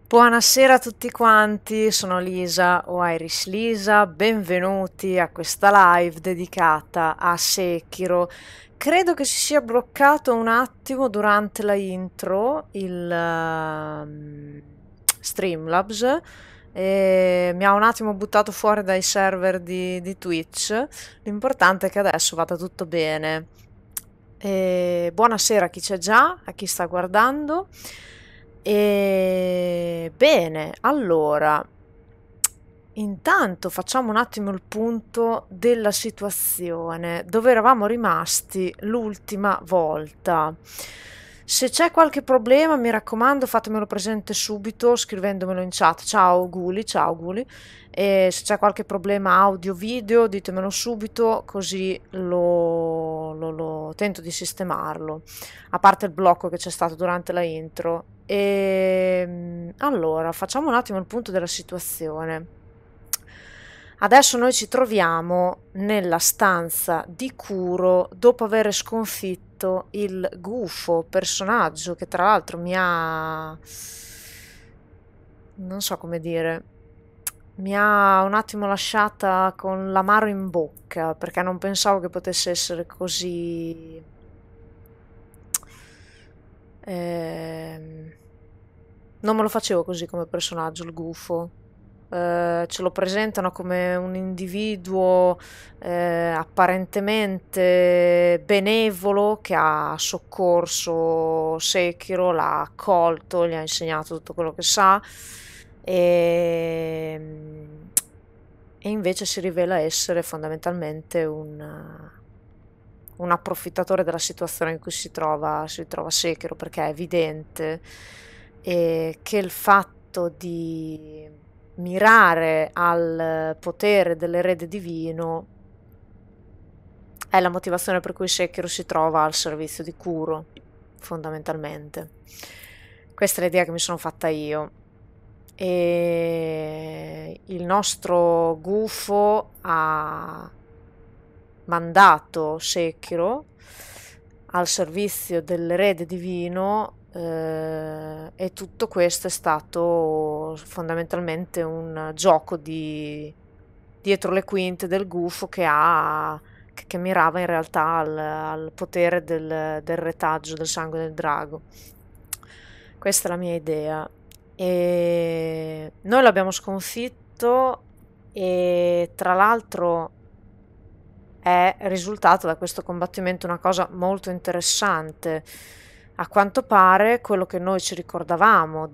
Buonasera a tutti quanti, sono Lisa o Irish Lisa, benvenuti a questa live dedicata a Sekiro. Credo che si sia bloccato un attimo durante la intro il Streamlabs e mi ha un attimo buttato fuori dai server di Twitch. L'importante è che adesso vada tutto bene. Buonasera a chi c'è già, a chi sta guardando. Bene, allora, intanto facciamo un attimo il punto della situazione, dove eravamo rimasti l'ultima volta. Se c'è qualche problema, mi raccomando, fatemelo presente subito scrivendomelo in chat. Ciao Guli, ciao Guli. E se c'è qualche problema audio video, ditemelo subito, così lo tento di sistemarlo. A parte il blocco che c'è stato durante la intro. Allora, facciamo un attimo il punto della situazione. Adesso noi ci troviamo nella stanza di Kuro dopo aver sconfitto il gufo personaggio che tra l'altro mi ha, non so come dire, mi ha un attimo lasciata con l'amaro in bocca perché non pensavo che potesse essere così Ehm, non me lo facevo così come personaggio, il gufo. Ce lo presentano come un individuo apparentemente benevolo che ha soccorso Sekiro, l'ha accolto, gli ha insegnato tutto quello che sa e, e invece si rivela essere fondamentalmente un approfittatore della situazione in cui si trova Sekiro, perché è evidente che il fatto di mirare al potere dell'erede divino è la motivazione per cui Sekiro si trova al servizio di Kuro, fondamentalmente. Questa è l'idea che mi sono fatta io. E il nostro gufo ha mandato Sekiro al servizio dell'erede divino e tutto questo è stato fondamentalmente un gioco di dietro le quinte del gufo che mirava in realtà al potere del retaggio del sangue del drago. Questa è la mia idea. E noi l'abbiamo sconfitto e tra l'altro è risultata da questo combattimento una cosa molto interessante. A quanto pare quello che noi ci ricordavamo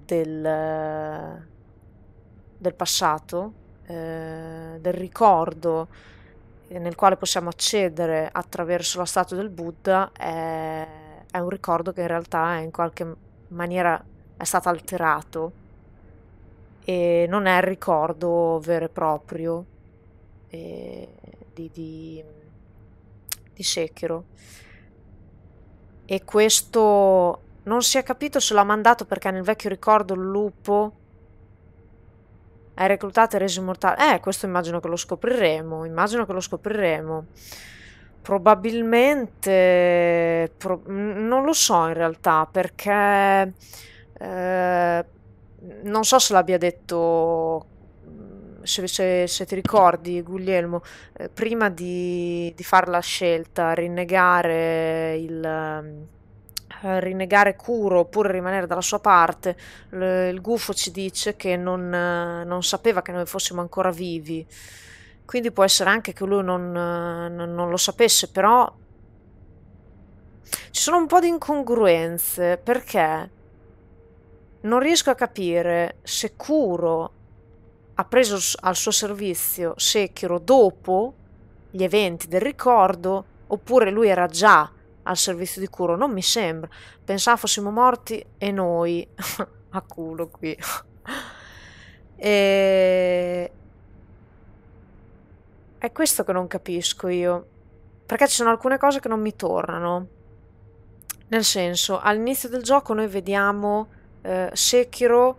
del passato, del ricordo nel quale possiamo accedere attraverso la statua del Buddha, è un ricordo che in realtà in qualche maniera è stato alterato e non è il ricordo vero e proprio eh, di, di, di Sekiro. E questo non si è capito se l'ha mandato perché nel vecchio ricordo il lupo è reclutato e reso immortale. Questo immagino che lo scopriremo. Immagino che lo scopriremo. Probabilmente, non lo so in realtà, perché non so se l'abbia detto, se ti ricordi, Guglielmo, prima di fare la scelta, rinnegare Kuro oppure rimanere dalla sua parte, il gufo ci dice che non sapeva che noi fossimo ancora vivi. Quindi può essere anche che lui non lo sapesse, però ci sono un po' di incongruenze perché non riesco a capire se Kuro ha preso al suo servizio Sekiro dopo gli eventi del ricordo oppure lui era già al servizio di Kuro. Non mi sembra. Pensavo fossimo morti e noi a culo qui. E... È questo che non capisco io. Perché ci sono alcune cose che non mi tornano. Nel senso, all'inizio del gioco noi vediamo Sekiro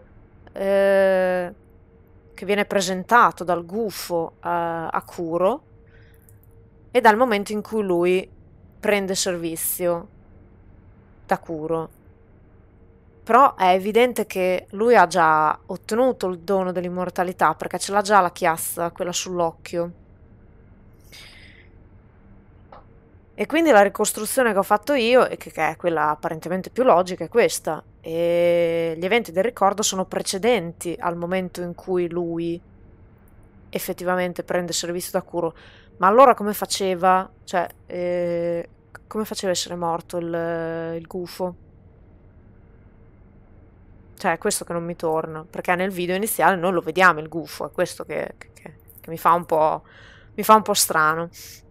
che viene presentato dal gufo a Kuro e dal momento in cui lui prende servizio da Kuro. Però è evidente che lui ha già ottenuto il dono dell'immortalità, perché ce l'ha già la chiazza, quella sull'occhio. E quindi la ricostruzione che ho fatto io, e che è quella apparentemente più logica, è questa. E gli eventi del ricordo sono precedenti al momento in cui lui effettivamente prende servizio da Kuro. Ma allora come faceva? Cioè, come faceva a essere morto il gufo? Cioè, è questo che non mi torna, perché nel video iniziale noi lo vediamo il gufo, è questo che mi fa un po' strano.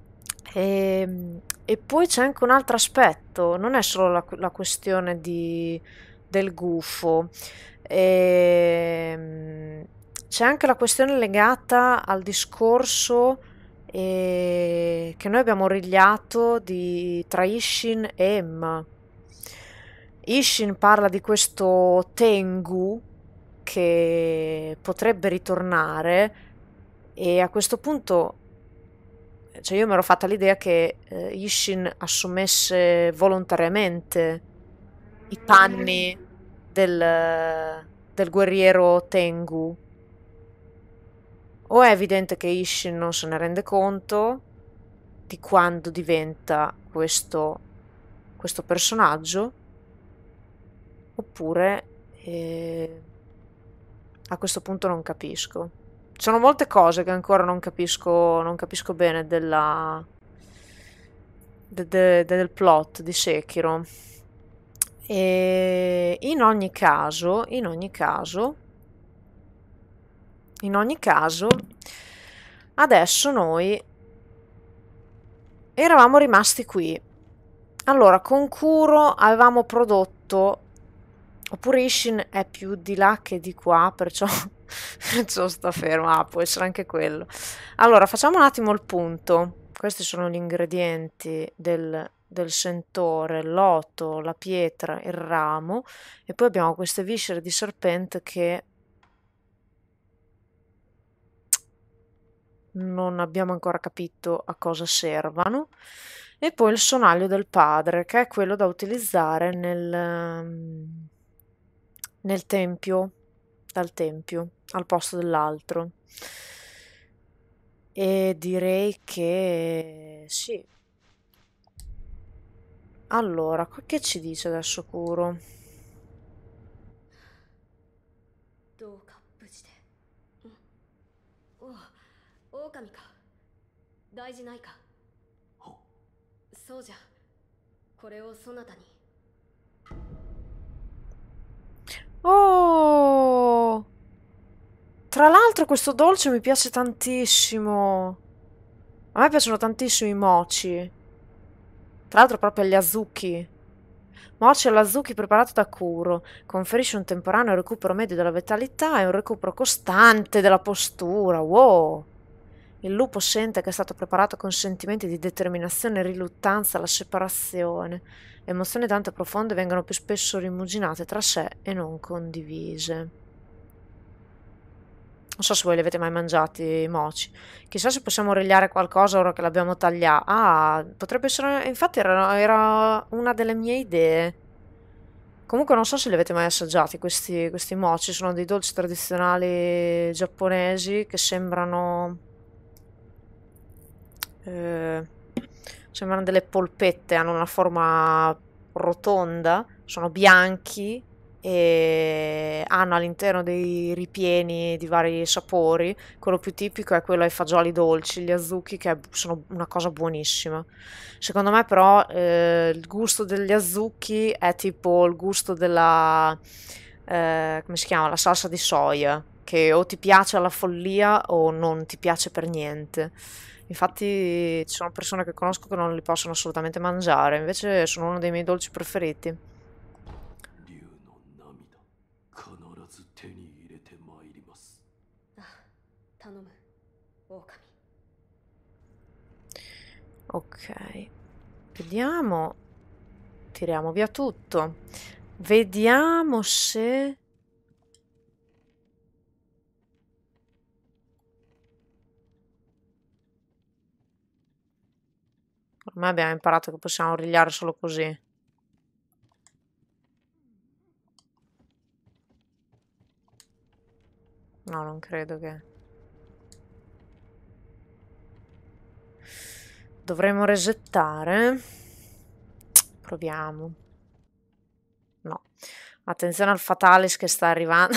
E poi c'è anche un altro aspetto, non è solo la questione del gufo, ehm, c'è anche la questione legata al discorso che noi abbiamo origliato tra Ishin e Emma. Ishin parla di questo Tengu che potrebbe ritornare e a questo punto, cioè io mi ero fatta l'idea che Ishin assumesse volontariamente i panni del guerriero Tengu. O è evidente che Ishin non se ne rende conto di quando diventa questo personaggio, oppure a questo punto non capisco. Ci sono molte cose che ancora non capisco bene del plot di Sekiro. E in ogni caso, adesso noi eravamo rimasti qui. Allora, con Kuro avevamo prodotto, oppure Ishin è più di là che di qua, perciò, perciò sta fermo. Ah, può essere anche quello. Allora, facciamo un attimo il punto. Questi sono gli ingredienti del sentore, l'oto, la pietra, il ramo, e poi abbiamo queste viscere di serpente che non abbiamo ancora capito a cosa servano. E poi il sonaglio del padre, che è quello da utilizzare nel tempio, dal tempio, al posto dell'altro. E direi che sì. Allora, che ci dice adesso Kuro? どうか無事で。おお、狼か。大事ないか。そうじゃ。これをそなたに。 Oh! Tra l'altro questo dolce mi piace tantissimo. A me piacciono tantissimo i mochi. Tra l'altro proprio gli azuki. Mochi all'azuki preparato da Kuro. Conferisce un temporaneo recupero medio della vitalità e un recupero costante della postura. Wow! Il lupo sente che è stato preparato con sentimenti di determinazione e riluttanza alla separazione. Emozioni tanto profonde vengono più spesso rimuginate tra sé e non condivise. Non so se voi li avete mai mangiati i mochi. Chissà se possiamo origliare qualcosa ora che l'abbiamo tagliato. Ah, potrebbe essere... Infatti era una delle mie idee. Comunque non so se li avete mai assaggiati questi mochi. Sono dei dolci tradizionali giapponesi che sembrano... eh, sembrano delle polpette, hanno una forma rotonda, sono bianchi e hanno all'interno dei ripieni di vari sapori. Quello più tipico è quello ai fagioli dolci, gli azuki, che sono una cosa buonissima. Secondo me però il gusto degli azuki è tipo il gusto come si chiama? La salsa di soia, che o ti piace alla follia o non ti piace per niente. Infatti ci sono persone che conosco che non li possono assolutamente mangiare, invece sono uno dei miei dolci preferiti. 竜の涙必ず手に入れてまいります。 頼む、狼。 Ok, vediamo. Tiriamo via tutto. Vediamo se... Ormai abbiamo imparato che possiamo origliare solo così. No, non credo che... Dovremmo resettare. Proviamo. No. Attenzione al Fatalis che sta arrivando.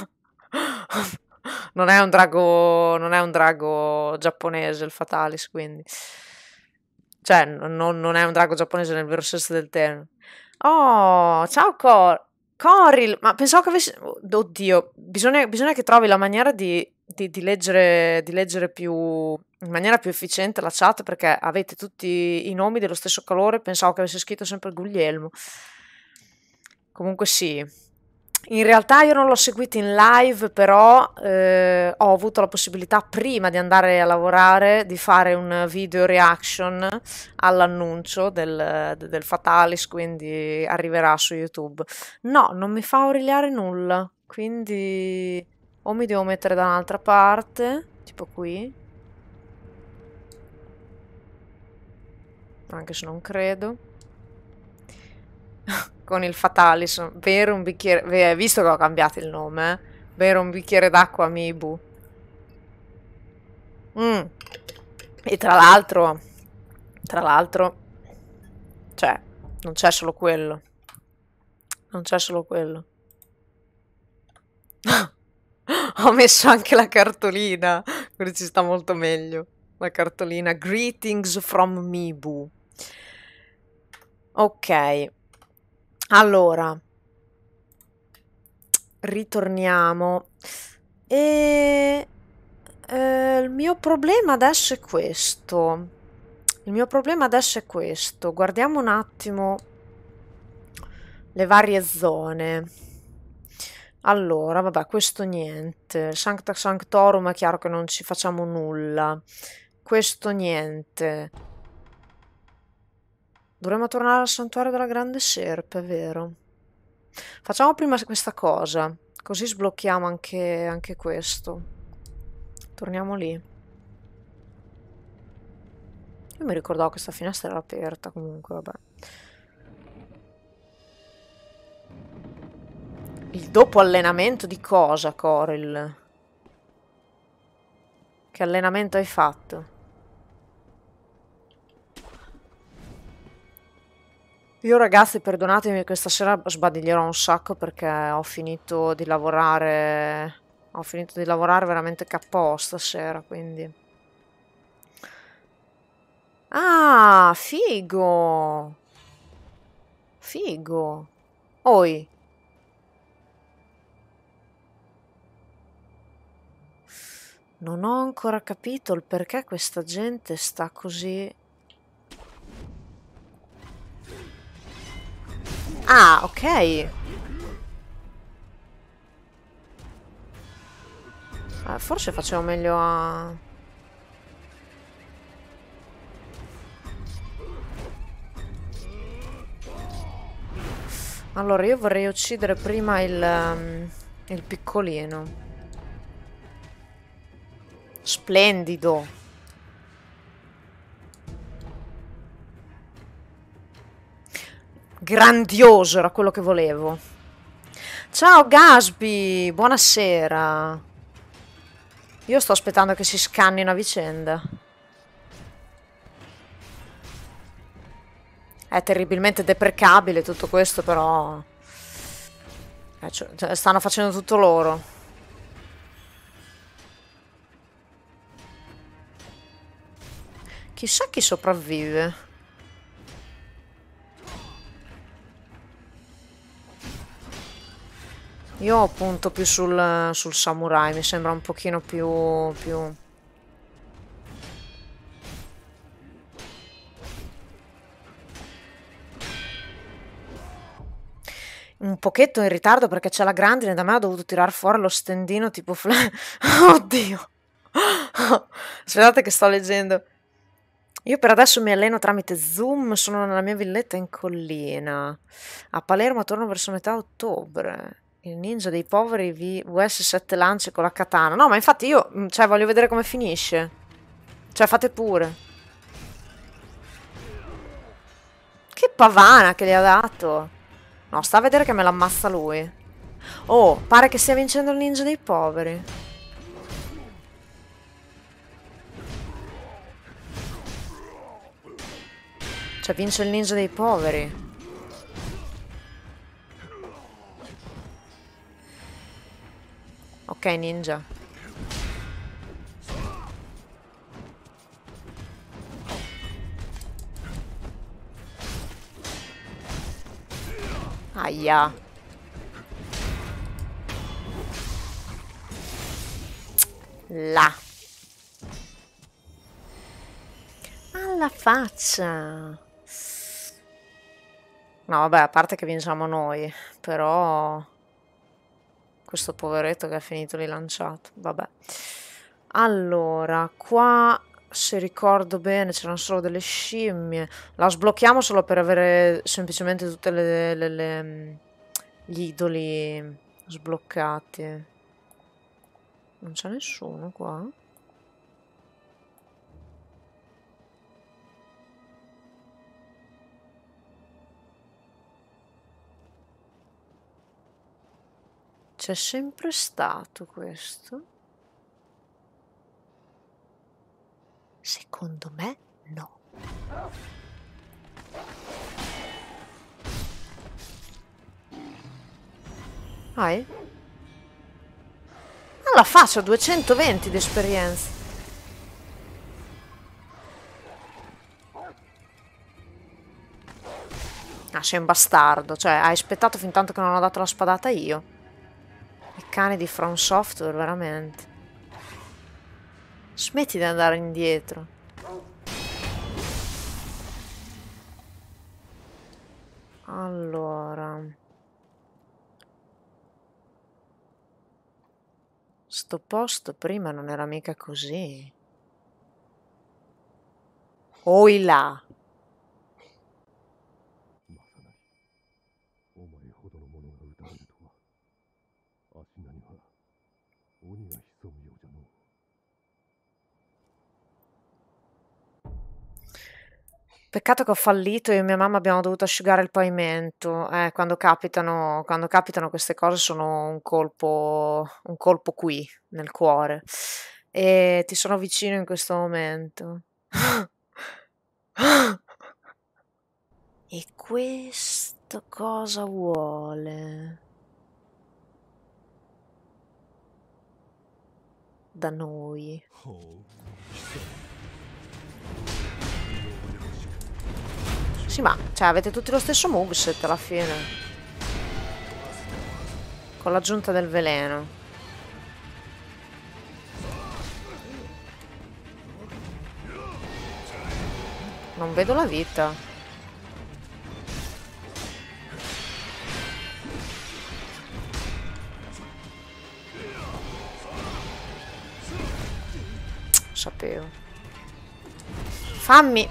Non è un drago giapponese il Fatalis, quindi. Cioè, non è un drago giapponese nel vero senso del termine. Oh, ciao Coril, ma pensavo che avessi... Oddio, bisogna che trovi la maniera di leggere più... in maniera più efficiente la chat, perché avete tutti i nomi dello stesso colore, pensavo che avesse scritto sempre Guglielmo. Comunque sì. In realtà io non l'ho seguito in live, però ho avuto la possibilità prima di andare a lavorare di fare un video reaction all'annuncio del Fatalis, quindi arriverà su YouTube. No, non mi fa origliare nulla, quindi o mi devo mettere da un'altra parte, tipo qui, anche se non credo. Con il Fatalis, bere un bicchiere, visto che ho cambiato il nome, bere un bicchiere d'acqua a Mibu. E tra l'altro, cioè, non c'è solo quello. Non c'è solo quello. Ho messo anche la cartolina, così ci sta molto meglio. La cartolina Greetings from Mibu. Ok. Allora, ritorniamo. E il mio problema adesso è questo. Guardiamo un attimo le varie zone. Allora, vabbè, questo niente. Sancta Sanctorum è chiaro che non ci facciamo nulla. Questo niente. Dovremmo tornare al santuario della Grande Serpe, è vero? Facciamo prima questa cosa, così sblocchiamo anche questo. Torniamo lì. Io mi ricordavo che questa finestra era aperta, comunque, vabbè. Il dopo allenamento di cosa, Coril? Che allenamento hai fatto? Io ragazzi, perdonatemi, questa sera sbadiglierò un sacco perché ho finito di lavorare veramente KO stasera, quindi. Ah, figo! Figo! Oi! Non ho ancora capito il perché questa gente sta così... Ah, ok. Forse facevo meglio a... Allora, io vorrei uccidere prima il piccolino. Splendido. Grandioso era quello che volevo. Ciao Gasby, buonasera. Io sto aspettando che si scannino a vicenda. È terribilmente deprecabile tutto questo, però... cioè, stanno facendo tutto loro. Chissà chi sopravvive. Io punto più sul samurai, mi sembra un pochino più... Un pochetto in ritardo perché c'è la grandine, da me ho dovuto tirar fuori lo stendino tipo... Oddio! Aspettate che sto leggendo. Io per adesso mi alleno tramite Zoom, sono nella mia villetta in collina. A Palermo torno verso metà ottobre. Il ninja dei poveri VS 7 lance con la katana. No, ma infatti io, cioè, voglio vedere come finisce. Cioè, fate pure. Che pavana che gli ha dato. No, sta a vedere che me l'ammazza lui. Oh, pare che stia vincendo il ninja dei poveri. Cioè, vince il ninja dei poveri. Ok, ninja. Aia. Là. Alla faccia. No, vabbè, a parte che vinciamo noi, però questo poveretto che ha finito lì lanciato, vabbè. Allora, qua, se ricordo bene, c'erano solo delle scimmie. La sblocchiamo solo per avere semplicemente tutte gli idoli sbloccati. Non c'è nessuno qua? C'è sempre stato questo? Secondo me no. Vai. Alla faccia, 220 di esperienza. Ah, sei un bastardo. Cioè, hai aspettato fin tanto che non ho dato la spadata io. I cani di From Software, veramente. Smetti di andare indietro. Allora. Sto posto prima non era mica così. Oi là. まさなりお前ほどの者が撃たれるとは足名には鬼が潜むようじゃのう。 Peccato che ho fallito, io e mia mamma abbiamo dovuto asciugare il pavimento. Quando capitano queste cose sono un colpo qui, nel cuore. E ti sono vicino in questo momento. E questo cosa vuole? Da noi. Sì, ma cioè, avete tutti lo stesso moveset alla fine. Con l'aggiunta del veleno. Non vedo la vita. Sapevo. Fammi.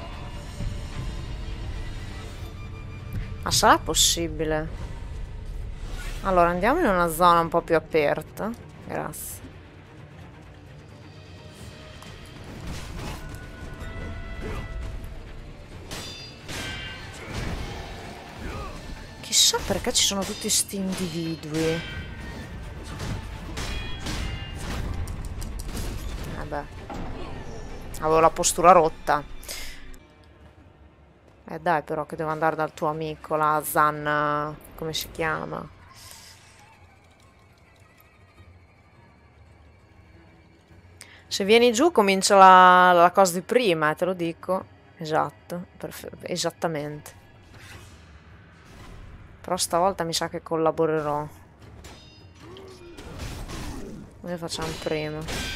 Ma sarà possibile? Allora, andiamo in una zona un po' più aperta. Grazie. Chissà perché ci sono tutti sti individui. Vabbè. Avevo la postura rotta. Dai però che devo andare dal tuo amico, la Zan, come si chiama? Se vieni giù comincia la cosa di prima, te lo dico. Esatto, esattamente. Però stavolta mi sa che collaborerò. Noi facciamo prima.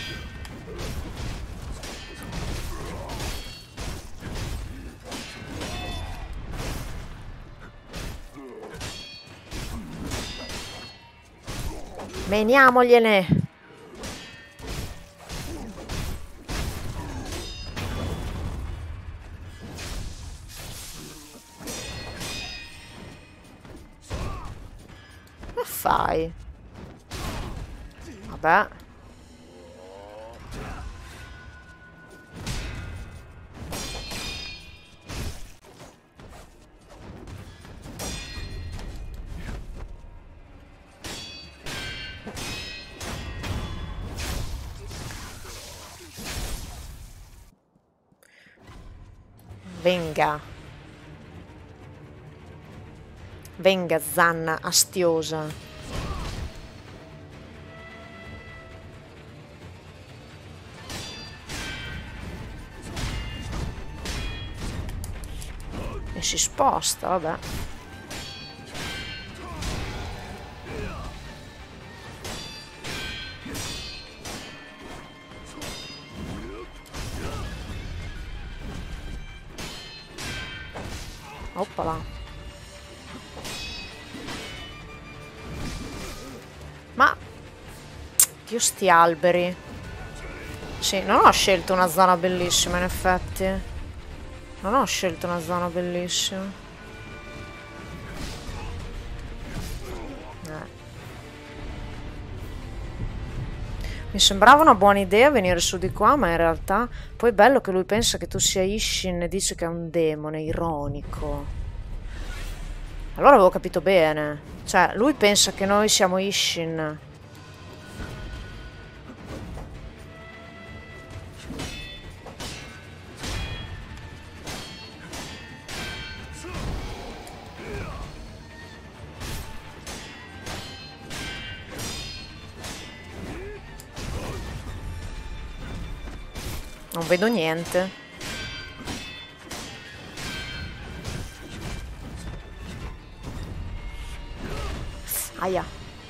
Meniamogliene! Che fai? Vabbè. Venga. Venga, zanna astiosa. E si sposta, vabbè. Oppala. Ma Dio, sti alberi. Sì, non ho scelto una zona bellissima, in effetti. Non ho scelto una zona bellissima. Mi sembrava una buona idea venire su di qua, ma in realtà poi è bello che lui pensa che tu sia Ishin e dice che è un demone, ironico. Allora avevo capito bene. Cioè, lui pensa che noi siamo Ishin. Non vedo niente. Aia.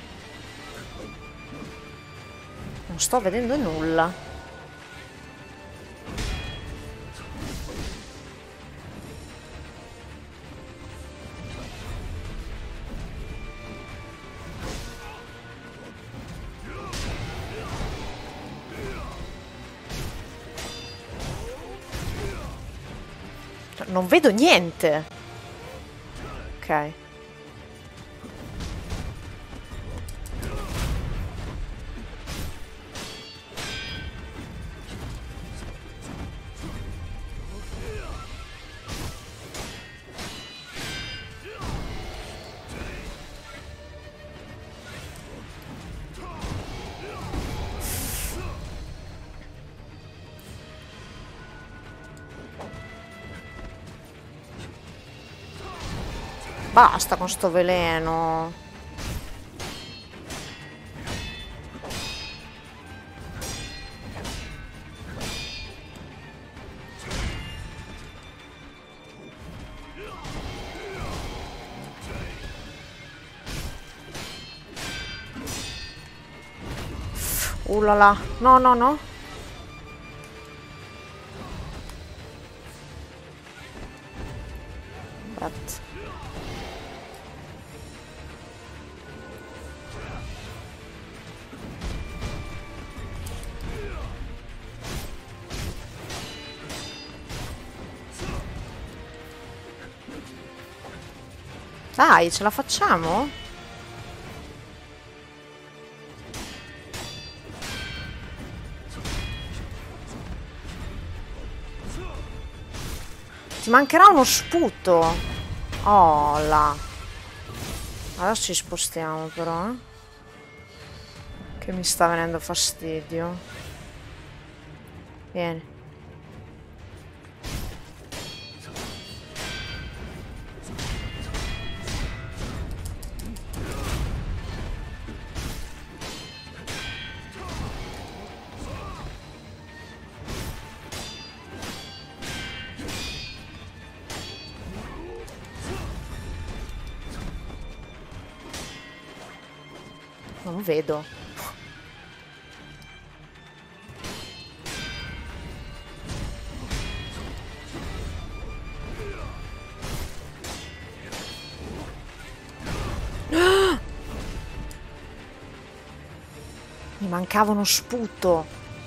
Non sto vedendo nulla. Non vedo niente. Ok. Basta con sto veleno. La la. No, no, no. Aspetta. Dai, ce la facciamo? Ti mancherà uno sputo. Oh là. Adesso ci spostiamo però, che mi sta venendo fastidio. Vieni. Non vedo. Mi mancava uno sputo.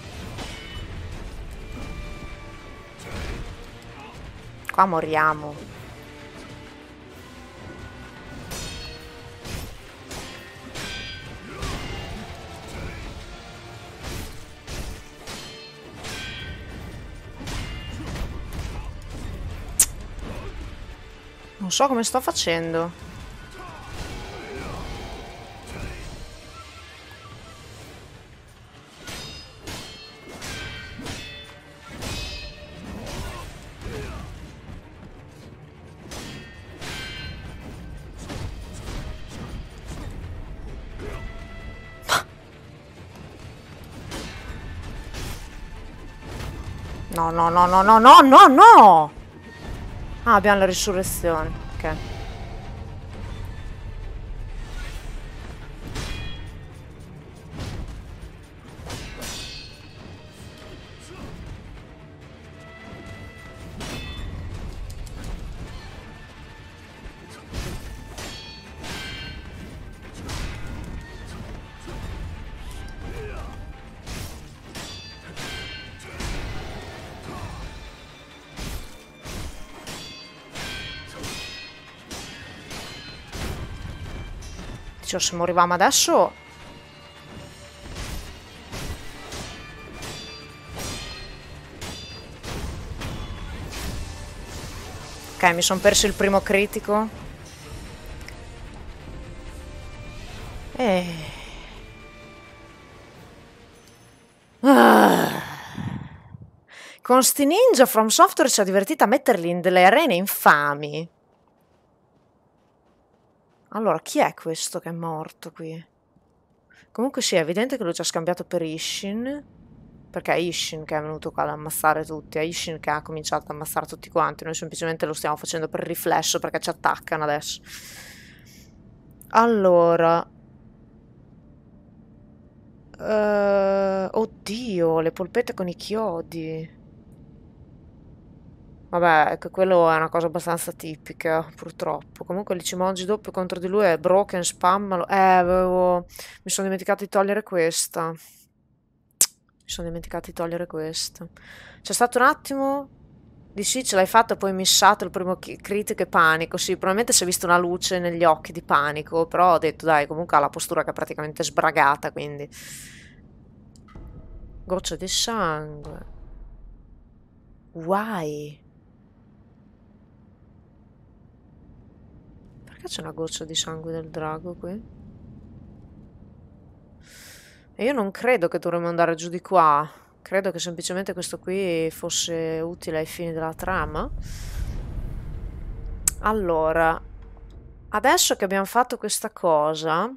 Qua moriamo. Non so come sto facendo. No, no, no, no, no, no, no, no! Ah, abbiamo la risurrezione. Ok. Dicevo, se morivamo adesso... Ok, mi sono perso il primo critico. Ah. Con sti ninja From Software ci ha divertito a metterli in delle arene infami. Allora, chi è questo che è morto qui? Comunque sì, è evidente che l'ho già scambiato per Ishin. Perché è Ishin che è venuto qua ad ammazzare tutti. È Ishin che ha cominciato ad ammazzare tutti quanti. Noi semplicemente lo stiamo facendo per riflesso perché ci attaccano adesso. Allora... oddio, le polpette con i chiodi. Vabbè, ecco, quello è una cosa abbastanza tipica, purtroppo. Comunque l'Ichimonji doppio contro di lui è broken, spammalo. Mi sono dimenticato di togliere questa. Mi sono dimenticato di togliere questa. C'è stato un attimo di sì, ce l'hai fatta, poi missato il primo critico e panico. Sì, probabilmente si è vista una luce negli occhi di panico, però ho detto, dai, comunque ha la postura che è praticamente sbragata, quindi... Goccia di sangue. Why? Perché c'è una goccia di sangue del drago qui? E io non credo che dovremmo andare giù di qua. Credo che semplicemente questo qui fosse utile ai fini della trama. Allora, adesso che abbiamo fatto questa cosa,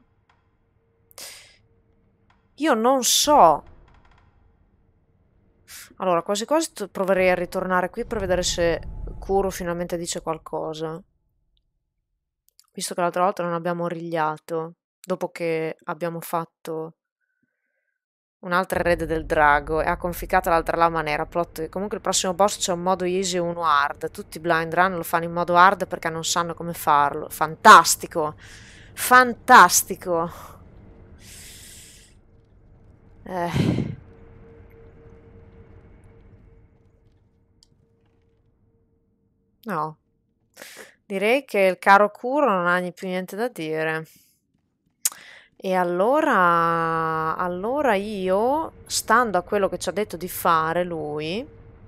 io non so. Allora, quasi quasi proverei a ritornare qui per vedere se Kuro finalmente dice qualcosa. Visto che l'altra volta non abbiamo origliato, dopo che abbiamo fatto un'altra erede del drago e ha conficcato l'altra lama nera. Plot. Comunque il prossimo boss c'è un modo easy e uno hard. Tutti i blind run lo fanno in modo hard perché non sanno come farlo. Fantastico! Fantastico! No. Direi che il caro Kuro non ha più niente da dire. E allora io, stando a quello che ci ha detto di fare lui,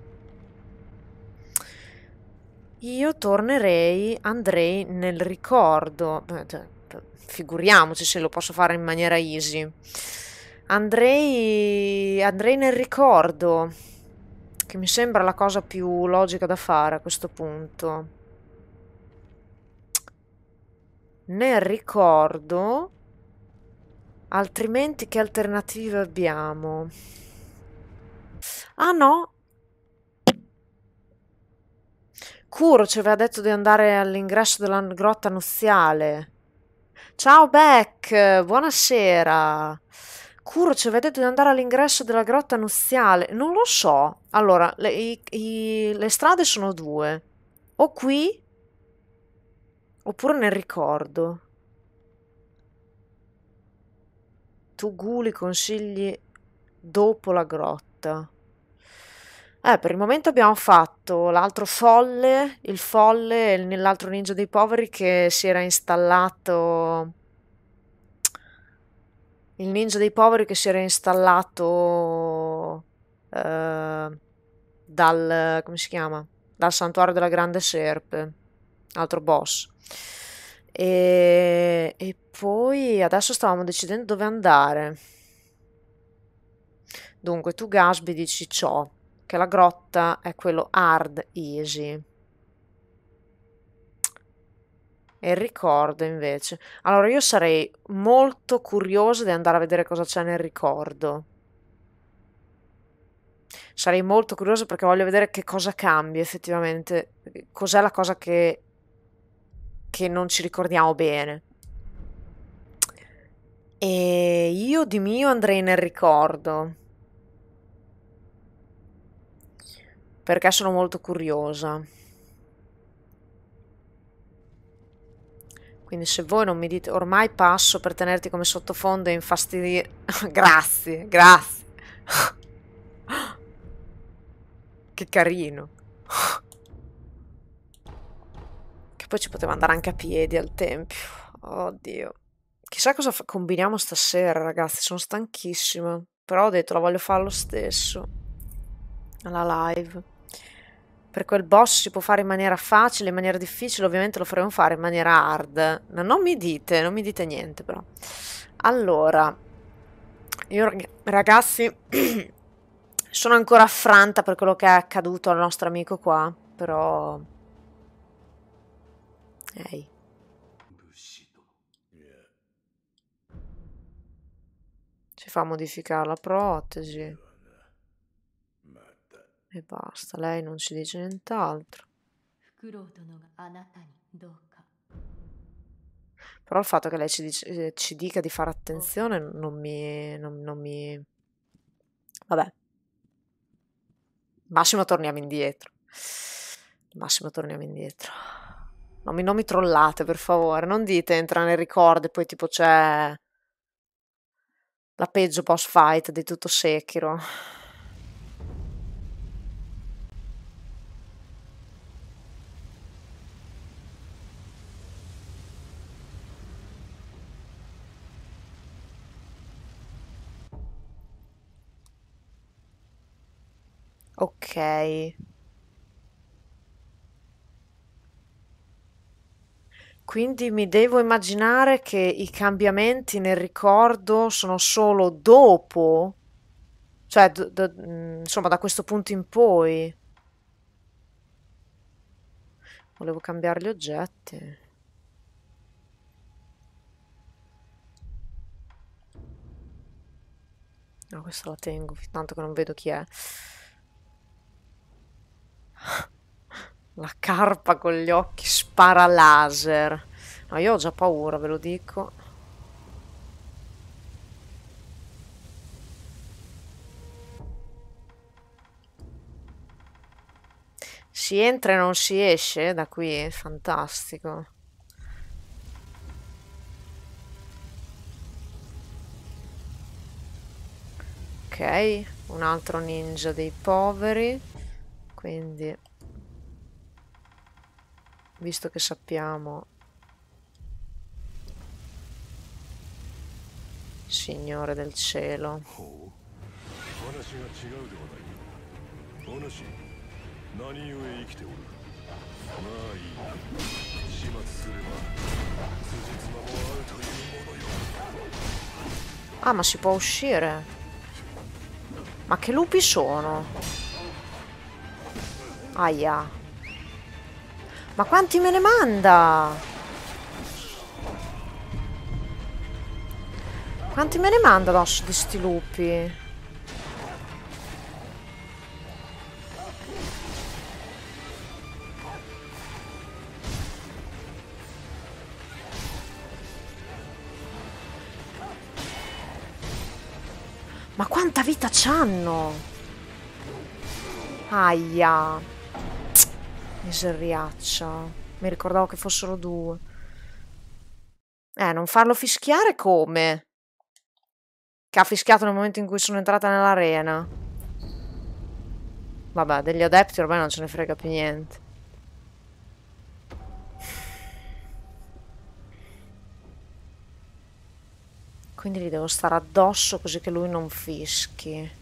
io andrei nel ricordo. Cioè, figuriamoci se lo posso fare in maniera easy. Andrei nel ricordo, che mi sembra la cosa più logica da fare a questo punto. Nel ricordo, altrimenti che alternative abbiamo? Ah no! Kuro ci aveva detto di andare all'ingresso della grotta nuziale. Ciao Beck, buonasera. Kuro ci aveva detto di andare all'ingresso della grotta nuziale. Non lo so. Allora, le strade sono due. O qui, oppure nel ricordo. Tu Guli consigli dopo la grotta. Per il momento abbiamo fatto l'altro folle, il folle e l'altro ninja dei poveri che si era installato. Il ninja dei poveri che si era installato come si chiama? Dal santuario della grande serpe, altro boss. E poi adesso stavamo decidendo dove andare. Dunque, tu Gasby dici ciò, che la grotta è quello hard easy. E il ricordo invece. Allora io sarei molto curiosa di andare a vedere cosa c'è nel ricordo. Sarei molto curiosa perché voglio vedere che cosa cambia effettivamente. Cos'è la cosa che non ci ricordiamo bene. E io di mio andrei nel ricordo. Perché sono molto curiosa. Quindi se voi non mi dite, ormai passo per tenerti come sottofondo e infastidire. Grazie, grazie. Che carino. Che poi ci poteva andare anche a piedi al tempio. Oddio. Chissà cosa combiniamo stasera, ragazzi. Sono stanchissima. Però ho detto, la voglio fare lo stesso. Alla live. Per quel boss si può fare in maniera facile, in maniera difficile, ovviamente lo faremo fare in maniera hard. No, non mi dite niente però. Allora, io ragazzi sono ancora affranta per quello che è accaduto al nostro amico qua, però... Ehi. Si fa modificare la protesi. E basta, lei non ci dice nient'altro. Però il fatto che lei ci dica di fare attenzione non mi... Vabbè. Massimo torniamo indietro. Massimo torniamo indietro. Non mi trollate, per favore. Non dite entra nel ricordo e poi tipo c'è la peggio boss fight di tutto Sekiro. Ok. Quindi mi devo immaginare che i cambiamenti nel ricordo sono solo dopo? Cioè, insomma, da questo punto in poi. Volevo cambiare gli oggetti. No, questa la tengo, tanto che non vedo chi è. La carpa con gli occhi spara laser. No, io ho già paura, ve lo dico. Si entra e non si esce da qui? Fantastico. Ok, un altro ninja dei poveri. Quindi, visto che sappiamo, Signore del cielo. 何故生きておる。まあいい。始末すれば辻褄も合うというものよ。 Ah, ma si può uscire? Ma che lupi sono? Aia. Ma quanti me ne manda? Quanti me ne manda addosso di sti lupi? Ma quanta vita c'hanno? Aia. Miseriaccia. Mi ricordavo che fossero due. Non farlo fischiare come? Che ha fischiato nel momento in cui sono entrata nell'arena. Vabbè, degli adepti ormai non ce ne frega più niente. Quindi gli devo stare addosso così che lui non fischi.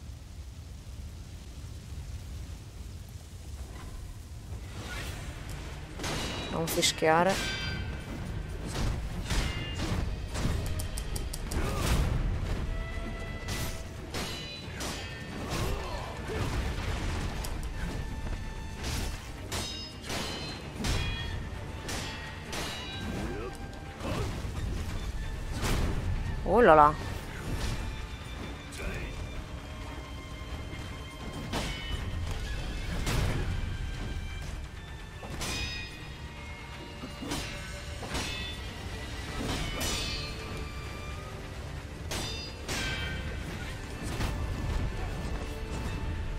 Non fischiare. Oh là là.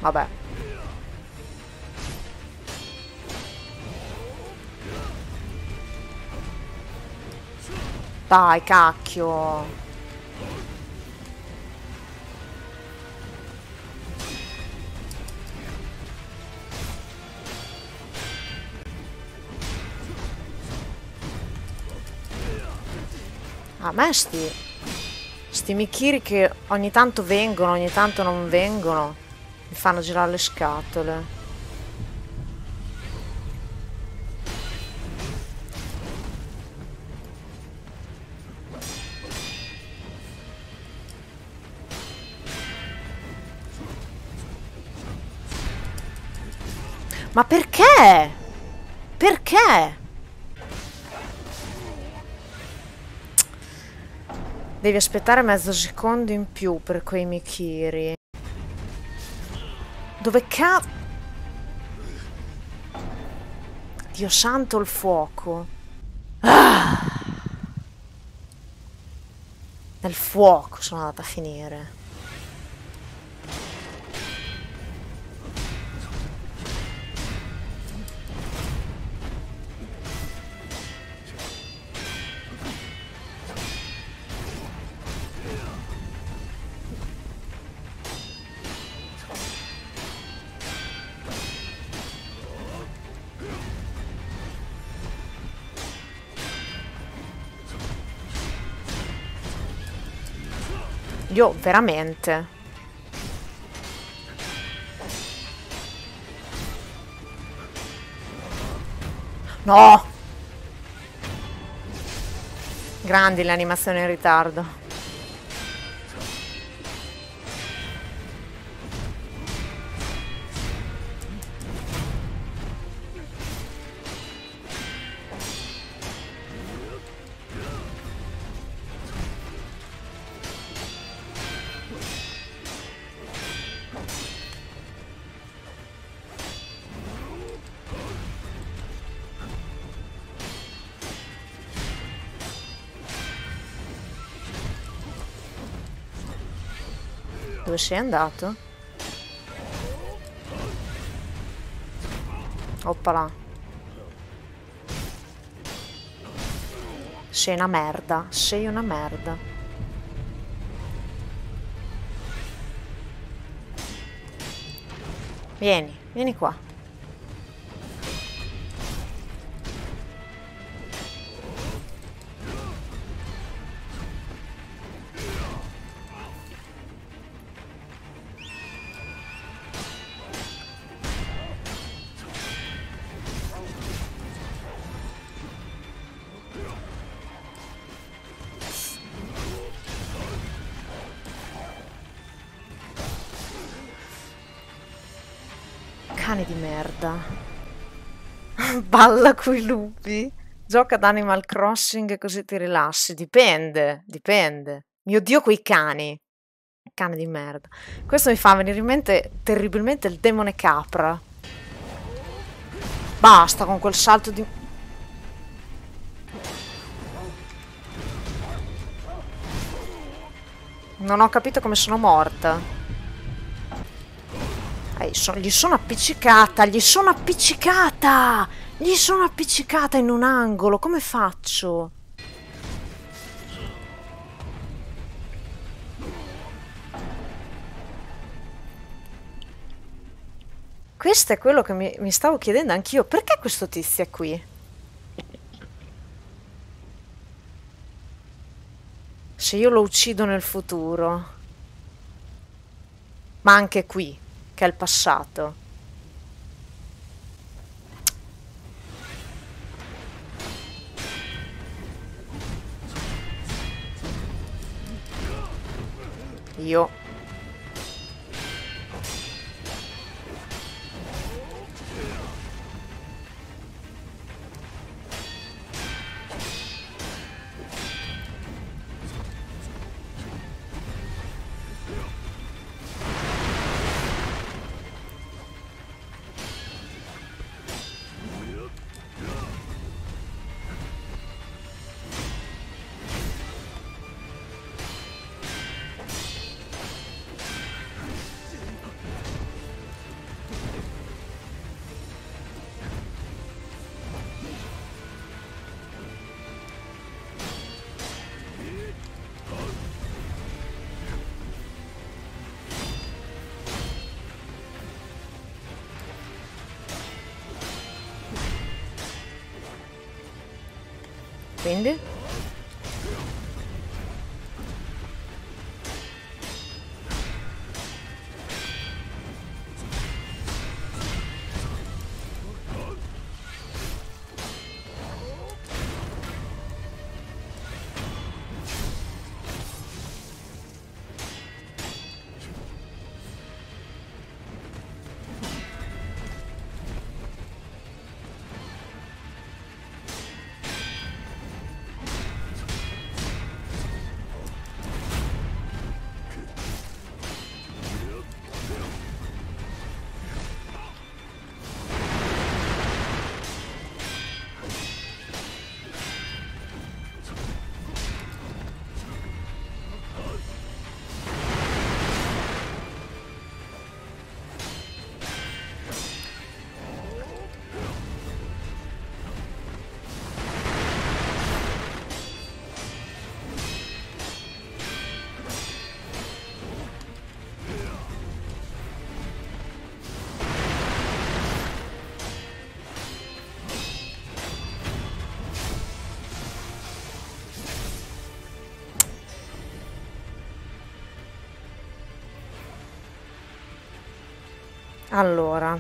Vabbè. Dai, cacchio. A me sti Mikiri che ogni tanto vengono, ogni tanto non vengono, mi fanno girare le scatole. Ma perché? Perché? Devi aspettare mezzo secondo in più per quei Mikiri. Dove cazzo? Dio santo, il fuoco. Ah! Nel fuoco sono andata a finire. Io veramente. No! Grandi le animazioni in ritardo. Dove sei andato? Oppala. Sei una merda. Sei una merda. Vieni, vieni qua. Cane di merda. Balla coi lupi. Gioca ad Animal Crossing così ti rilassi. Dipende, dipende. Mio Dio, quei cani. Cane di merda. Questo mi fa venire in mente terribilmente il demone capra. Basta con quel salto di... Non ho capito come sono morta. Gli sono appiccicata, gli sono appiccicata! Gli sono appiccicata in un angolo, come faccio? Questo è quello che mi stavo chiedendo anch'io. Perché questo tizio è qui? Se io lo uccido nel futuro. Ma anche qui, che è il passato. Io... Quindi? Allora,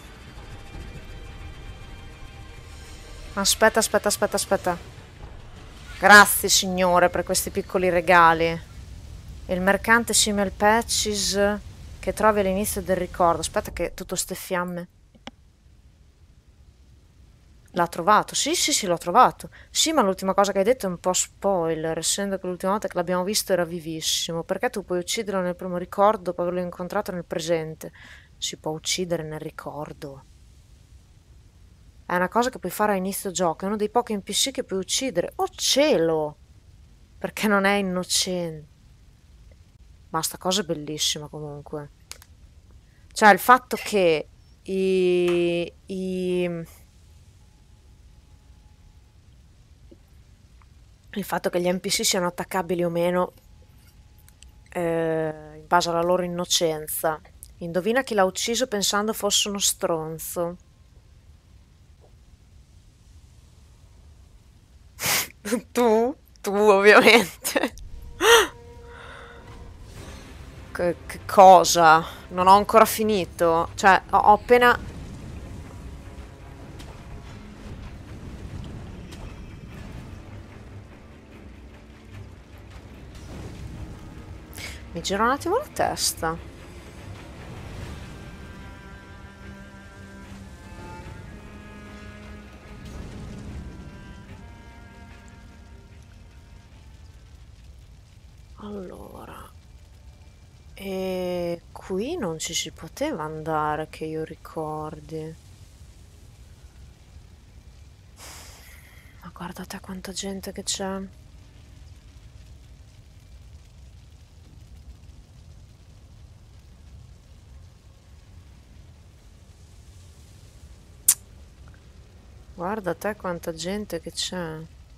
aspetta. Grazie signore per questi piccoli regali. Il mercante Simel Patches che trovi all'inizio del ricordo. Aspetta che tutto ste fiamme. L'ha trovato? Sì, l'ho trovato. Sì, ma l'ultima cosa che hai detto è un po' spoiler, essendo che l'ultima volta che l'abbiamo visto era vivissimo. Perché tu puoi ucciderlo nel primo ricordo dopo averlo incontrato nel presente? Si può uccidere nel ricordo. È una cosa che puoi fare a inizio gioco, è uno dei pochi NPC che puoi uccidere. Oh cielo! Perché non è innocente. Ma sta cosa è bellissima comunque. Cioè il fatto che il fatto che gli NPC siano attaccabili o meno in base alla loro innocenza. Indovina chi l'ha ucciso pensando fosse uno stronzo. Tu ovviamente. Che cosa? Non ho ancora finito. Cioè, ho appena... Mi gira un attimo la testa. Allora... E qui non ci si poteva andare, che io ricordi. Ma guardate quanta gente che c'è. Guarda te quanta gente che c'è.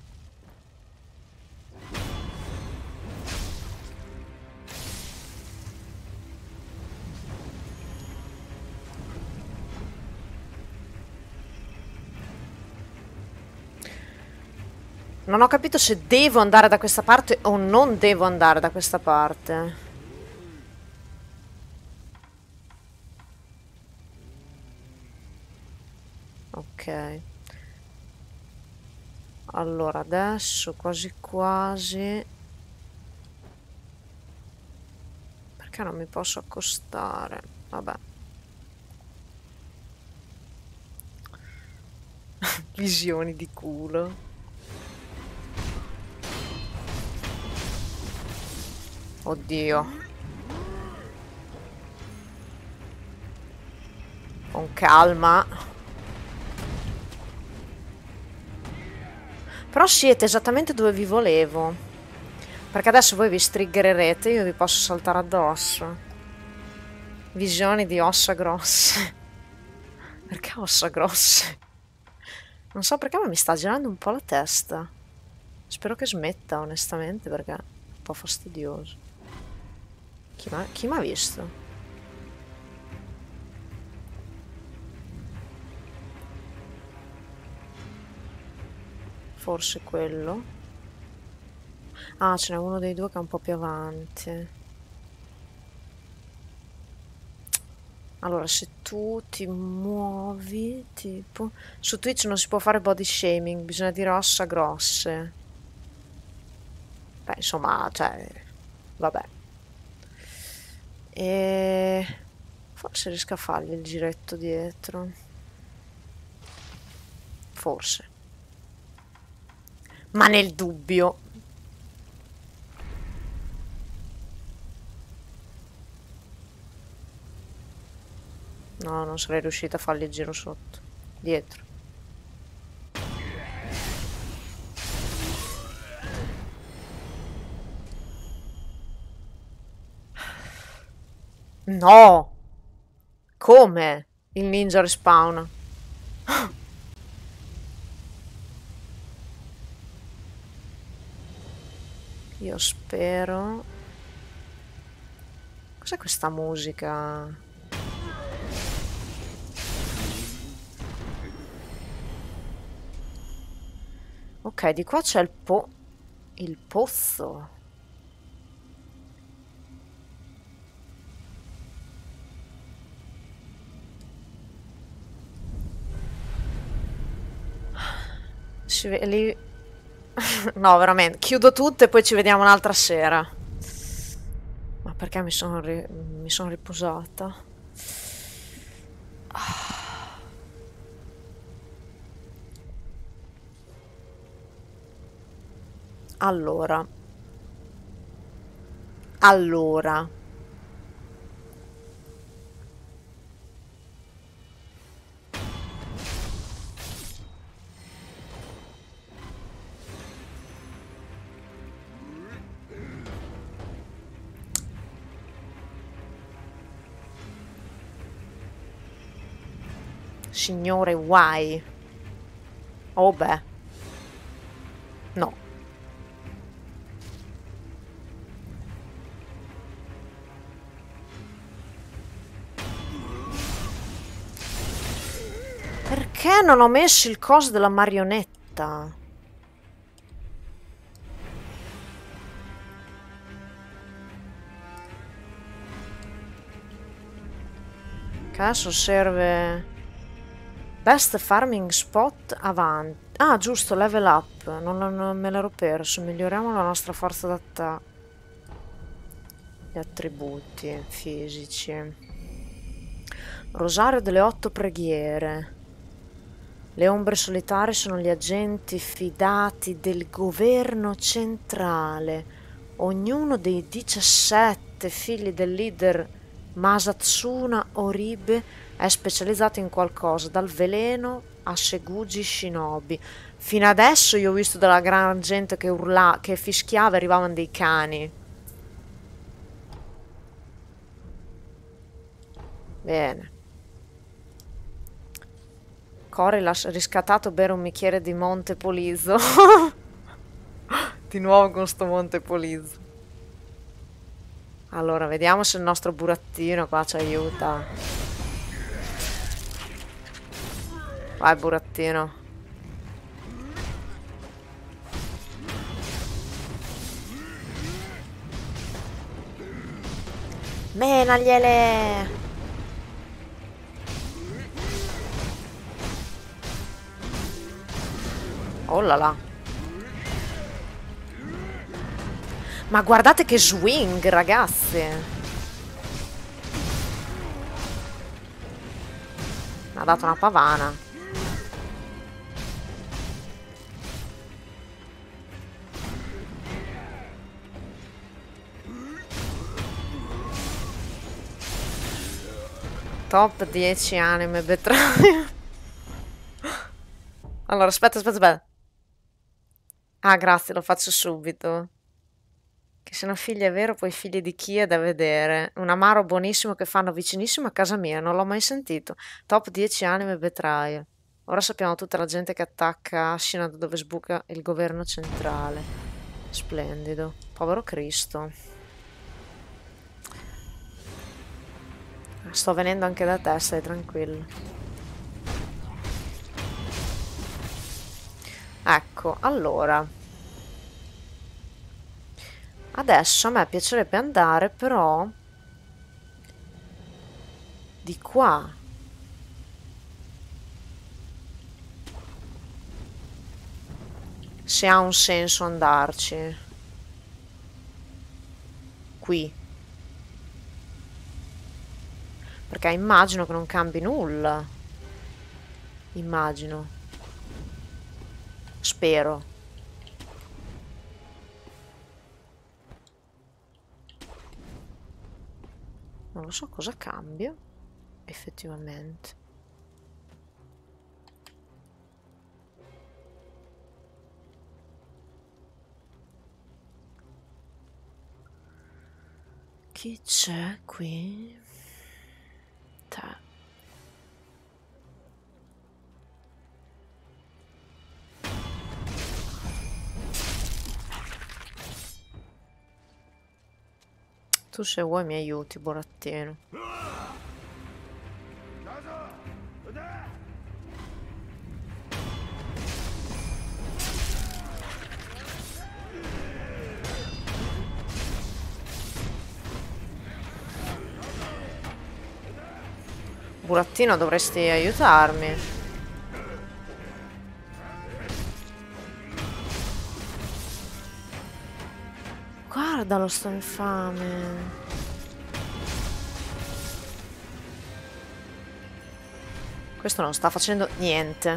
Non ho capito se devo andare da questa parte o non devo andare da questa parte. Ok. Allora, adesso quasi quasi... Perché non mi posso accostare? Vabbè. Visioni di culo. Oddio. Con calma. Però siete esattamente dove vi volevo. Perché adesso voi vi striggererete e io vi posso saltare addosso. Visioni di ossa grosse. Perché ossa grosse? Non so perché, ma mi sta girando un po' la testa. Spero che smetta, onestamente, perché è un po' fastidioso. Chi m'ha visto? Forse quello. Ah, ce n'è uno dei due che è un po' più avanti. Allora, se tu ti muovi, tipo... Su Twitch non si può fare body shaming, bisogna dire ossa grosse. Beh, insomma, cioè... Vabbè. E... Forse riesco a fargli il giretto dietro. Forse. Ma nel dubbio. No, non sarei riuscita a fargli il giro sotto. Dietro. No! Come? Il ninja respawna. Io spero... Cos'è questa musica? Ok, di qua c'è il pozzo. Lì... No, veramente. Chiudo tutto e poi ci vediamo un'altra sera. Ma perché mi sono riposata? Allora. Signore, why? Oh beh. No. Perché non ho messo il coso della marionetta? Che adesso serve... Best farming spot avanti. Ah, giusto, level up. Non me l'ero perso. Miglioriamo la nostra forza d'attacco. Gli attributi fisici. Rosario delle 8 preghiere. Le ombre solitarie sono gli agenti fidati del governo centrale. Ognuno dei 17 figli del leader Masatsuna Oribe è specializzato in qualcosa, dal veleno a Segugi Shinobi. Fino adesso io ho visto della gran gente che urlava, che fischiava e arrivavano dei cani. Bene. Cory l'ha riscattato bere un bicchiere di Monte Polizo. Di nuovo con sto Monte Polizo. Allora, vediamo se il nostro burattino qua ci aiuta. Vai, burattino. Menagliele! Oh là là. Ma guardate che swing, ragazzi. Mi ha dato una pavana. Top 10 anime betraia. Allora, aspetta. Ah, grazie, lo faccio subito. Che sono figli, è vero, poi figli di chi è da vedere. Un amaro buonissimo che fanno vicinissimo a casa mia, non l'ho mai sentito. Top 10 anime vetraie. Ora sappiamo tutta la gente che attacca Ashina da dove sbuca il governo centrale. Splendido. Povero Cristo. Sto venendo anche da te, stai tranquillo. Ecco. ecco, allora. Adesso a me piacerebbe andare però di qua. Se ha un senso andarci. Qui. Perché immagino che non cambi nulla. Immagino. Spero. Non lo so cosa cambia, effettivamente. Chi c'è qui? Te. Tu se vuoi mi aiuti, burattino. Burattino, dovresti aiutarmi. Guardalo, sto infame. Questo non sta facendo niente.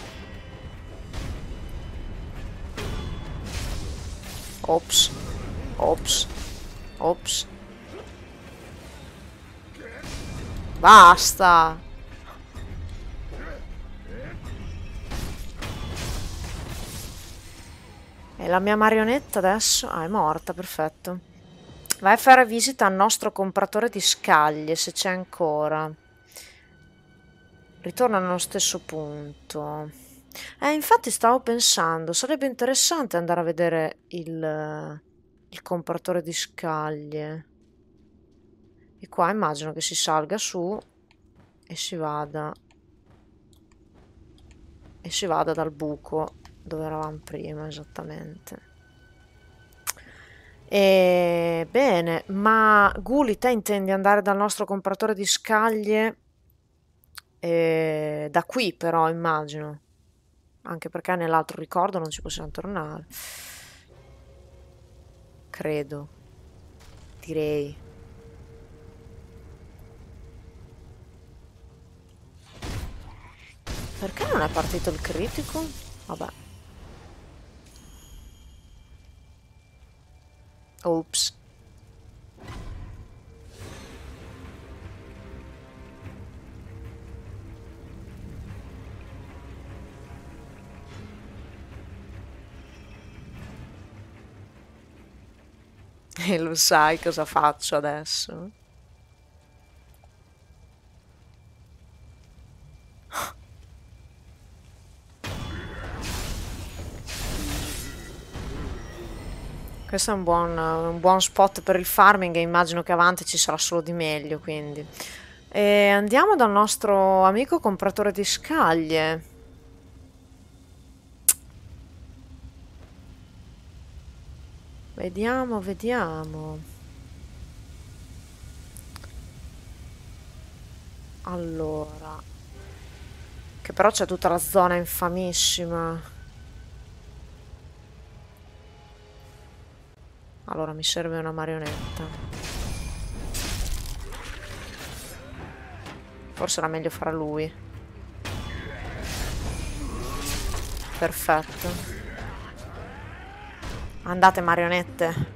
Ops. Ops. Ops. Basta. E la mia marionetta adesso? Ah, è morta, perfetto. Vai a fare visita al nostro compratore di scaglie, se c'è ancora. Ritorna nello stesso punto. Infatti stavo pensando, sarebbe interessante andare a vedere il compratore di scaglie. E qua immagino che si salga su e si vada dal buco dove eravamo prima, esattamente. Bene, ma Guli, te intendi andare dal nostro compratore di scaglie da qui però, immagino. Anche perché nell'altro ricordo non ci possiamo tornare. Credo. Direi. Perché non è partito il critico? Vabbè. Ops. E lo sai cosa faccio adesso? Questo è un buon spot per il farming e immagino che avanti ci sarà solo di meglio, quindi. E andiamo dal nostro amico compratore di scaglie. Vediamo, vediamo. Allora. Che però c'è tutta la zona infamissima. Allora mi serve una marionetta. Forse era meglio fare lui. Perfetto. Andate marionette.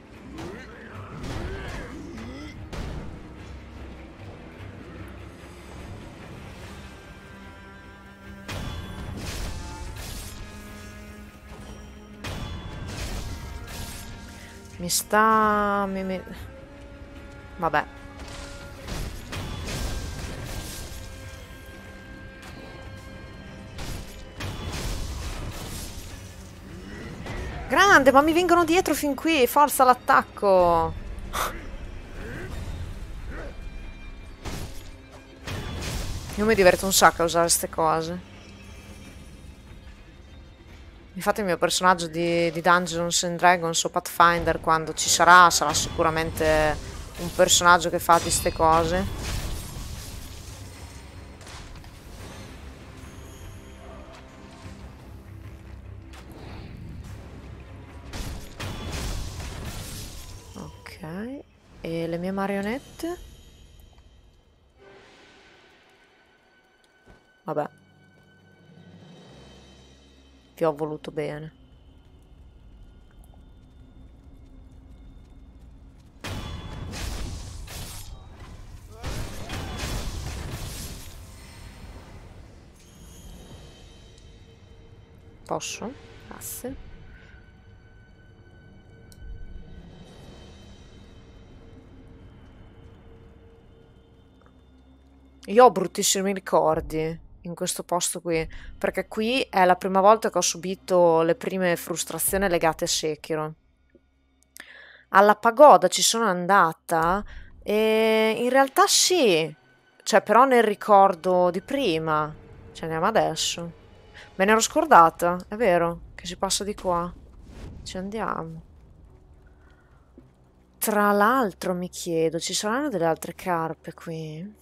Mi sta... Vabbè. Grande, ma mi vengono dietro fin qui. Forza l'attacco. Io mi diverto un sacco a usare queste cose. Infatti il mio personaggio di Dungeons and Dragons o Pathfinder, quando ci sarà, sarà sicuramente un personaggio che fa di ste cose. Ok. E le mie marionette? Vabbè. Vi ho voluto bene. Posso? Grazie. Io ho bruttissimi ricordi in questo posto qui, perché qui è la prima volta che ho subito le prime frustrazioni legate a Sekiro. Alla pagoda ci sono andata e in realtà sì, cioè però nel ricordo di prima. Ci andiamo adesso. Me ne ero scordata, è vero, che si passa di qua. Ci andiamo. Tra l'altro mi chiedo, ci saranno delle altre carpe qui?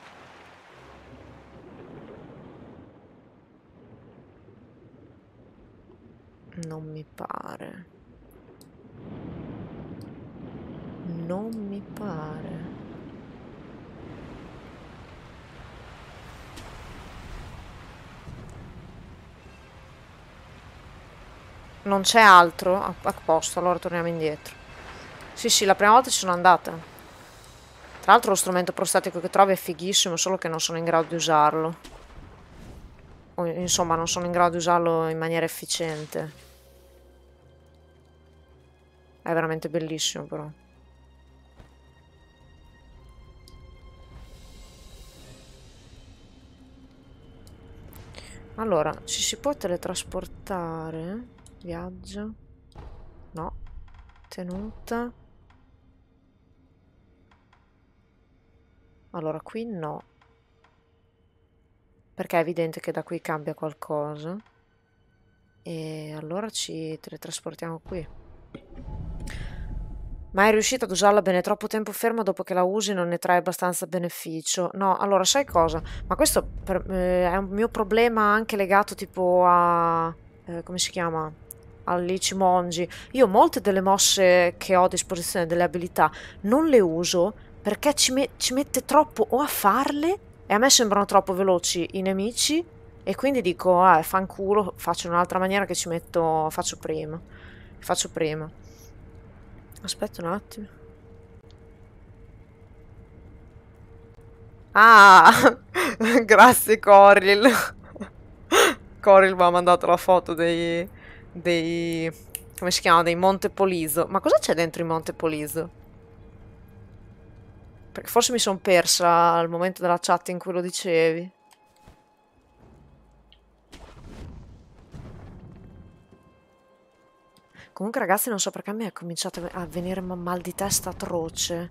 Non mi pare. Non mi pare. Non c'è altro? A posto, allora torniamo indietro. Sì, sì, la prima volta ci sono andata. Tra l'altro lo strumento prostatico che trovi è fighissimo, solo che non sono in grado di usarlo. O, insomma, non sono in grado di usarlo in maniera efficiente. È veramente bellissimo, però. Allora, ci si può teletrasportare? Viaggio? No. Tenuta? Allora, qui no. Perché è evidente che da qui cambia qualcosa. E allora ci teletrasportiamo qui. Ma è riuscito ad usarla bene? Troppo tempo fermo dopo che la usi non ne trae abbastanza beneficio. No, allora sai cosa? Ma questo è un mio problema anche legato tipo a... come si chiama? All'Ichimonji. Io molte delle mosse che ho a disposizione, delle abilità, non le uso perché ci mette troppo o a farle e a me sembrano troppo veloci i nemici e quindi dico, fanculo, faccio in un'altra maniera che ci metto, faccio prima. Faccio prima. Aspetta un attimo. Ah, grazie Coril. Coril mi ha mandato la foto dei, come si chiama? Dei Monte Poliso. Ma cosa c'è dentro i Monte Poliso? Perché forse mi sono persa al momento della chat in cui lo dicevi. Comunque ragazzi non so perché mi è cominciato a venire mal di testa atroce.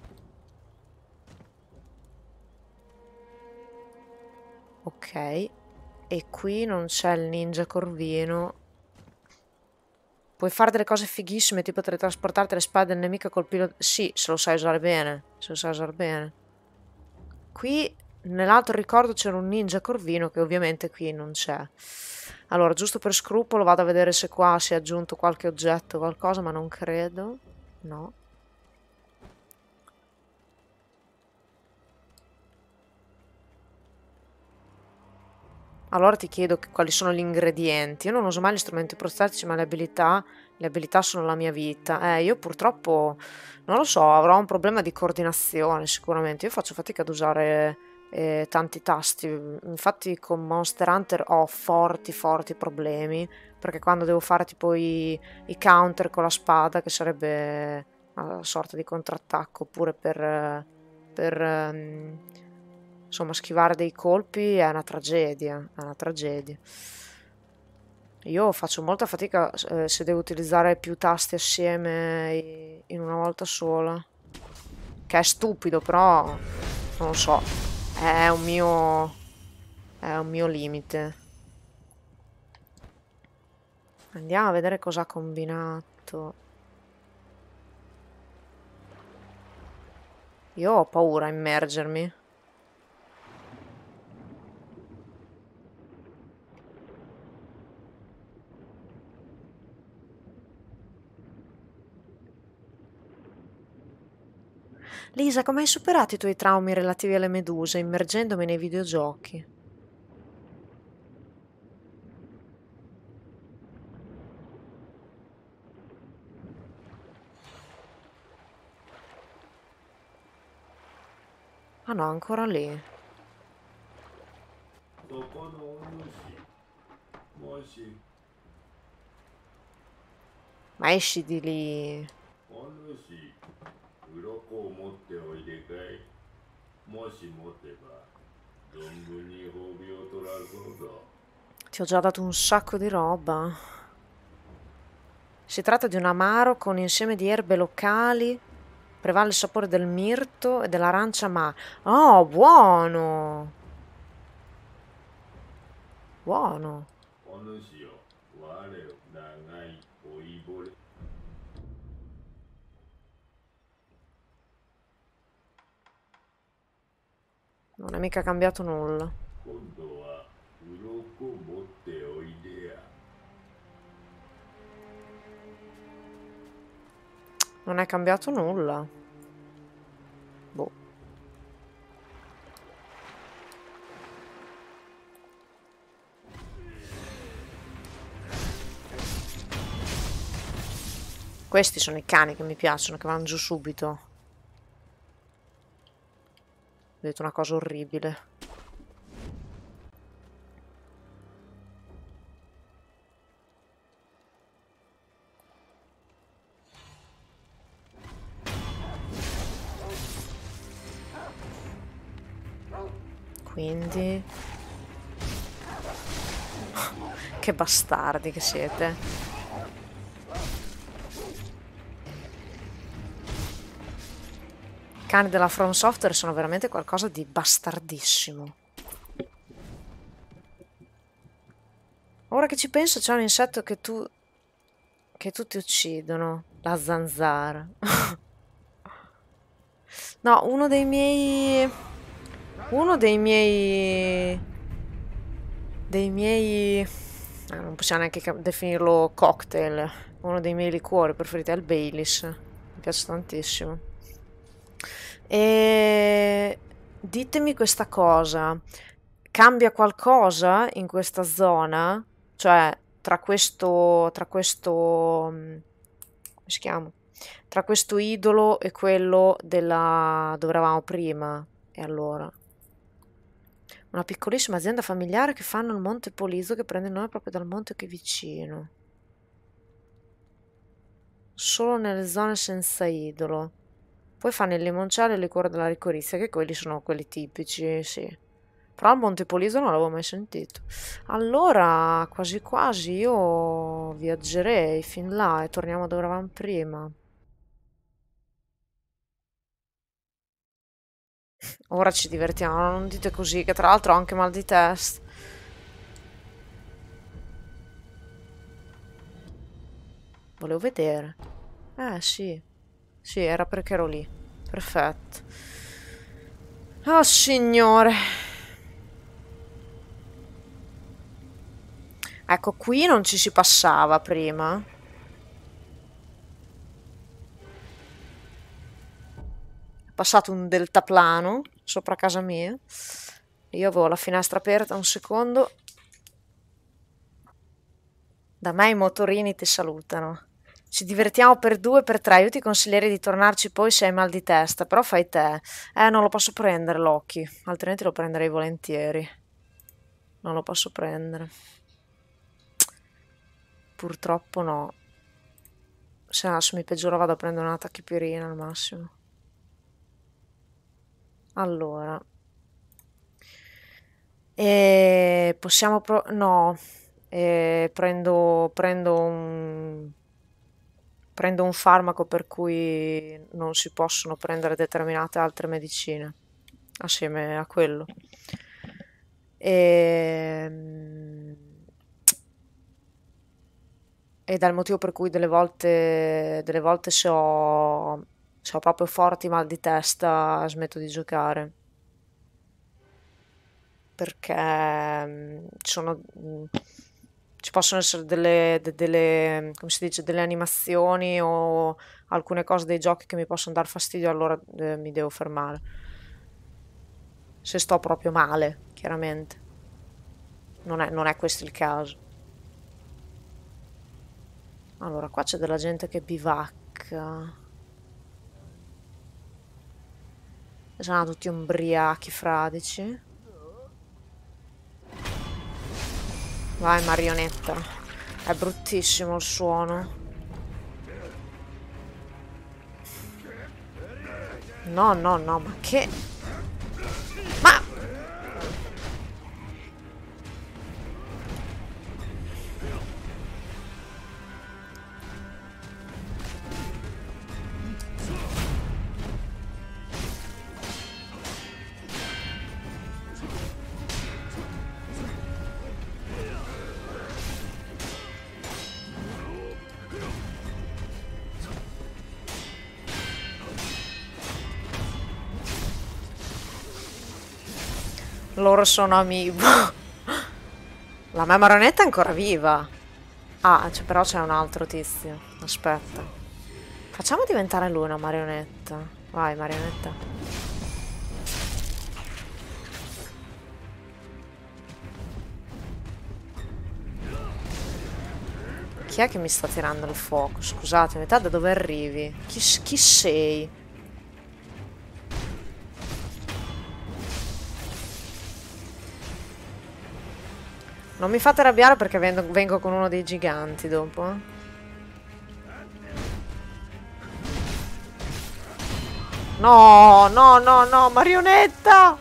Ok. E qui non c'è il ninja corvino. Puoi fare delle cose fighissime, tipo teletrasportarti alle spalle del nemico e colpirlo. Sì, se lo sai usare bene. Se lo sai usare bene. Qui, nell'altro ricordo, c'era un ninja corvino che ovviamente qui non c'è. Allora, giusto per scrupolo, vado a vedere se qua si è aggiunto qualche oggetto o qualcosa, ma non credo. No. Allora ti chiedo quali sono gli ingredienti. Io non uso mai gli strumenti prostatici, ma le abilità sono la mia vita. Io purtroppo, non lo so, avrò un problema di coordinazione sicuramente. Io faccio fatica ad usare tanti tasti. Infatti con Monster Hunter ho forti problemi, perché quando devo fare tipo i counter con la spada, che sarebbe una sorta di contrattacco, oppure per insomma, schivare dei colpi è una tragedia, è una tragedia. Io faccio molta fatica se devo utilizzare più tasti assieme in una volta sola. Che è stupido, però non lo so, è un mio limite. Andiamo a vedere cosa ha combinato. Io ho paura a immergermi. Lisa, come hai superato i tuoi traumi relativi alle meduse immergendomi nei videogiochi? Ah no, ancora lì. そこのお主、もし Ma esci di lì. お主、鱗を持っておいでかい。もし持てば、存分に褒美を取らそうぞ。 Ti ho già dato un sacco di roba. Si tratta di un amaro con insieme di erbe locali. Prevale il sapore del mirto e dell'arancia ma... Oh, buono! Buono. お主よ、我を長い老いぼれ。 Non è mica cambiato nulla. 今度は鱗を持っておいでや。 Non è cambiato nulla. Boh. Questi sono i cani che mi piacciono, che vanno giù subito. Ho detto una cosa orribile. Quindi... Che bastardi che siete. I cani della From Software sono veramente qualcosa di bastardissimo. Ora che ci penso c'è un insetto che tutti uccidono. La zanzara. No, uno dei miei... non possiamo neanche definirlo cocktail. Uno dei miei liquori preferiti è il Baileys. Mi piace tantissimo. E ditemi questa cosa. Cambia qualcosa in questa zona? Cioè, come si chiama? Tra questo idolo e quello dove eravamo prima. E allora? Una piccolissima azienda familiare che fanno il Monte Poliso, che prende il nome proprio dal monte che è vicino. Solo nelle zone senza idolo. Poi fanno il limoncello e il liquore della licorizia, che quelli sono quelli tipici, sì. Però il Monte Poliso non l'avevo mai sentito. Allora, quasi quasi io viaggerei fin là e torniamo dove eravamo prima. Ora ci divertiamo, non dite così, che tra l'altro ho anche mal di testa. Volevo vedere. Sì. Sì, era perché ero lì. Perfetto. Oh, signore. Ecco, qui non ci si passava prima. È passato un deltaplano sopra casa mia. Io avevo la finestra aperta un secondo. Da me i motorini ti salutano. Ci divertiamo per 2, per 3. Io ti consiglierei di tornarci poi se hai mal di testa, però fai te. Non lo posso prendere l'occhi, altrimenti lo prenderei volentieri. Non lo posso prendere. Purtroppo no. Se adesso mi peggiora vado a prendere una tachipirina al massimo. Allora. Possiamo no. Prendo un farmaco per cui non si possono prendere determinate altre medicine assieme a quello. ed è il motivo per cui delle volte se ho proprio forti mal di testa smetto di giocare. Perché ci possono essere come si dice, delle animazioni o alcune cose dei giochi che mi possono dar fastidio, allora mi devo fermare. Se sto proprio male, chiaramente. Non è questo il caso. Allora, qua c'è della gente che bivacca. Sono tutti ubriachi, fradici. Vai, marionetta. È bruttissimo il suono. No, no, no, ma che... Ma... Loro sono amiibo. La mia marionetta è ancora viva. Ah, però c'è un altro tizio. Aspetta. Facciamo diventare lui una marionetta. Vai, marionetta. Chi è che mi sta tirando il fuoco? Scusatemi, te da dove arrivi? Chi sei? Non mi fate arrabbiare perché vengo con uno dei giganti dopo. No, no, no, no, marionetta!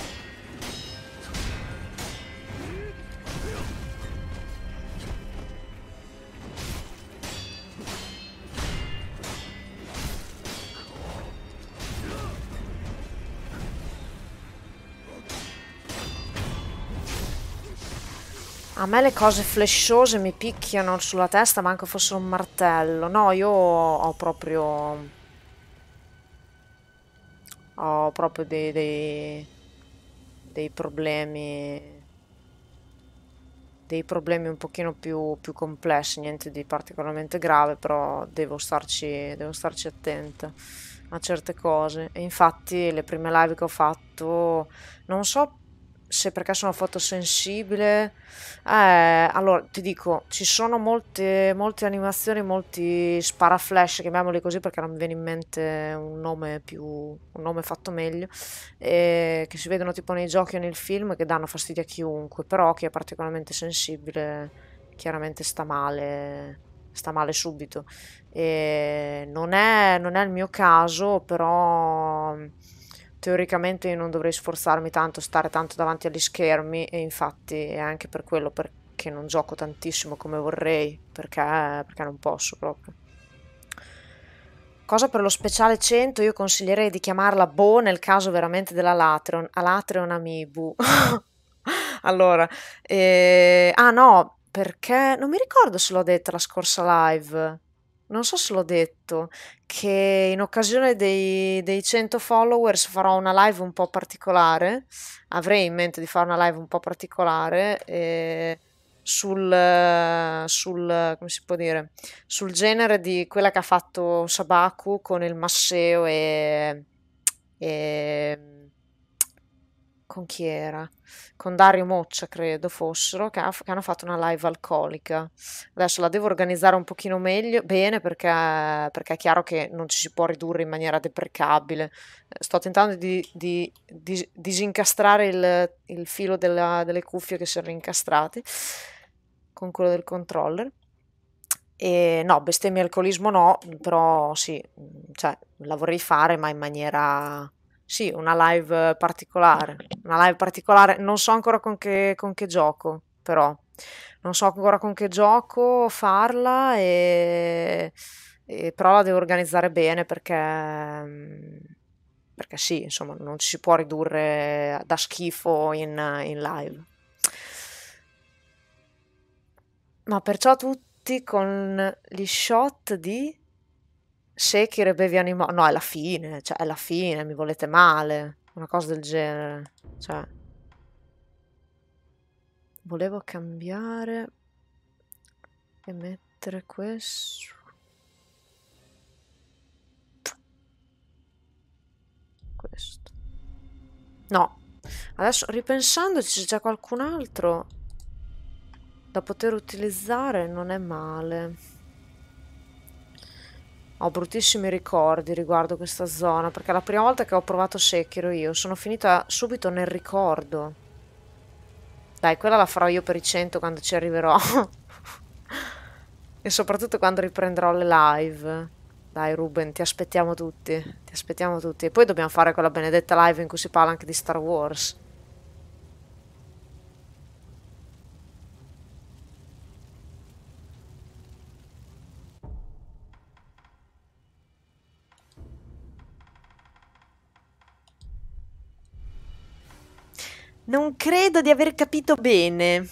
A me le cose flashose mi picchiano sulla testa, manco fosse un martello. No, io ho proprio dei problemi. Dei problemi un pochino più complessi, niente di particolarmente grave, però devo starci attenta a certe cose. E infatti le prime live che ho fatto, non so se perché sono fotosensibile, allora ti dico, ci sono molte animazioni, molti sparaflash, chiamiamoli così perché non mi viene in mente un nome fatto meglio, che si vedono tipo nei giochi o nel film che danno fastidio a chiunque, però chi è particolarmente sensibile chiaramente sta male subito. E non è il mio caso, però teoricamente io non dovrei sforzarmi tanto, stare tanto davanti agli schermi e infatti è anche per quello perché non gioco tantissimo come vorrei, perché non posso proprio. Cosa per lo speciale 100? Io consiglierei di chiamarla Bo nel caso veramente della Alatreon Amiibo. Allora, ah no, perché non mi ricordo se l'ho detta la scorsa live. Non so se l'ho detto che in occasione dei 100 followers farò una live un po' particolare. Avrei in mente di fare una live un po' particolare come si può dire, sul genere di quella che ha fatto Sabaku con il Masseo e con chi era? Con Dario Moccia, credo fossero, che hanno fatto una live alcolica. Adesso la devo organizzare un pochino meglio, bene, perché è chiaro che non ci si può ridurre in maniera deprecabile. Sto tentando di disincastrare il filo delle cuffie che si erano incastrati con quello del controller. E no, bestemmia e alcolismo no, però sì, cioè la vorrei fare, ma in maniera... Sì, una live particolare. Una live particolare, non so ancora con che gioco, però. Non so ancora con che gioco farla però la devo organizzare bene perché sì, insomma, non ci si può ridurre da schifo in live. Ma perciò tu tutti con gli shot di Sekiro e bevi animo. No, è la fine, cioè è la fine, mi volete male. Una cosa del genere. Cioè, volevo cambiare e mettere questo. Questo. No. Adesso ripensandoci, se c'è qualcun altro da poter utilizzare, non è male. Ho bruttissimi ricordi riguardo questa zona, perché la prima volta che ho provato Sekiro io sono finita subito nel ricordo. Dai, quella la farò io per i 100 quando ci arriverò. E soprattutto quando riprenderò le live. Dai, Ruben, ti aspettiamo tutti. Ti aspettiamo tutti. E poi dobbiamo fare quella benedetta live in cui si parla anche di Star Wars. Non credo di aver capito bene.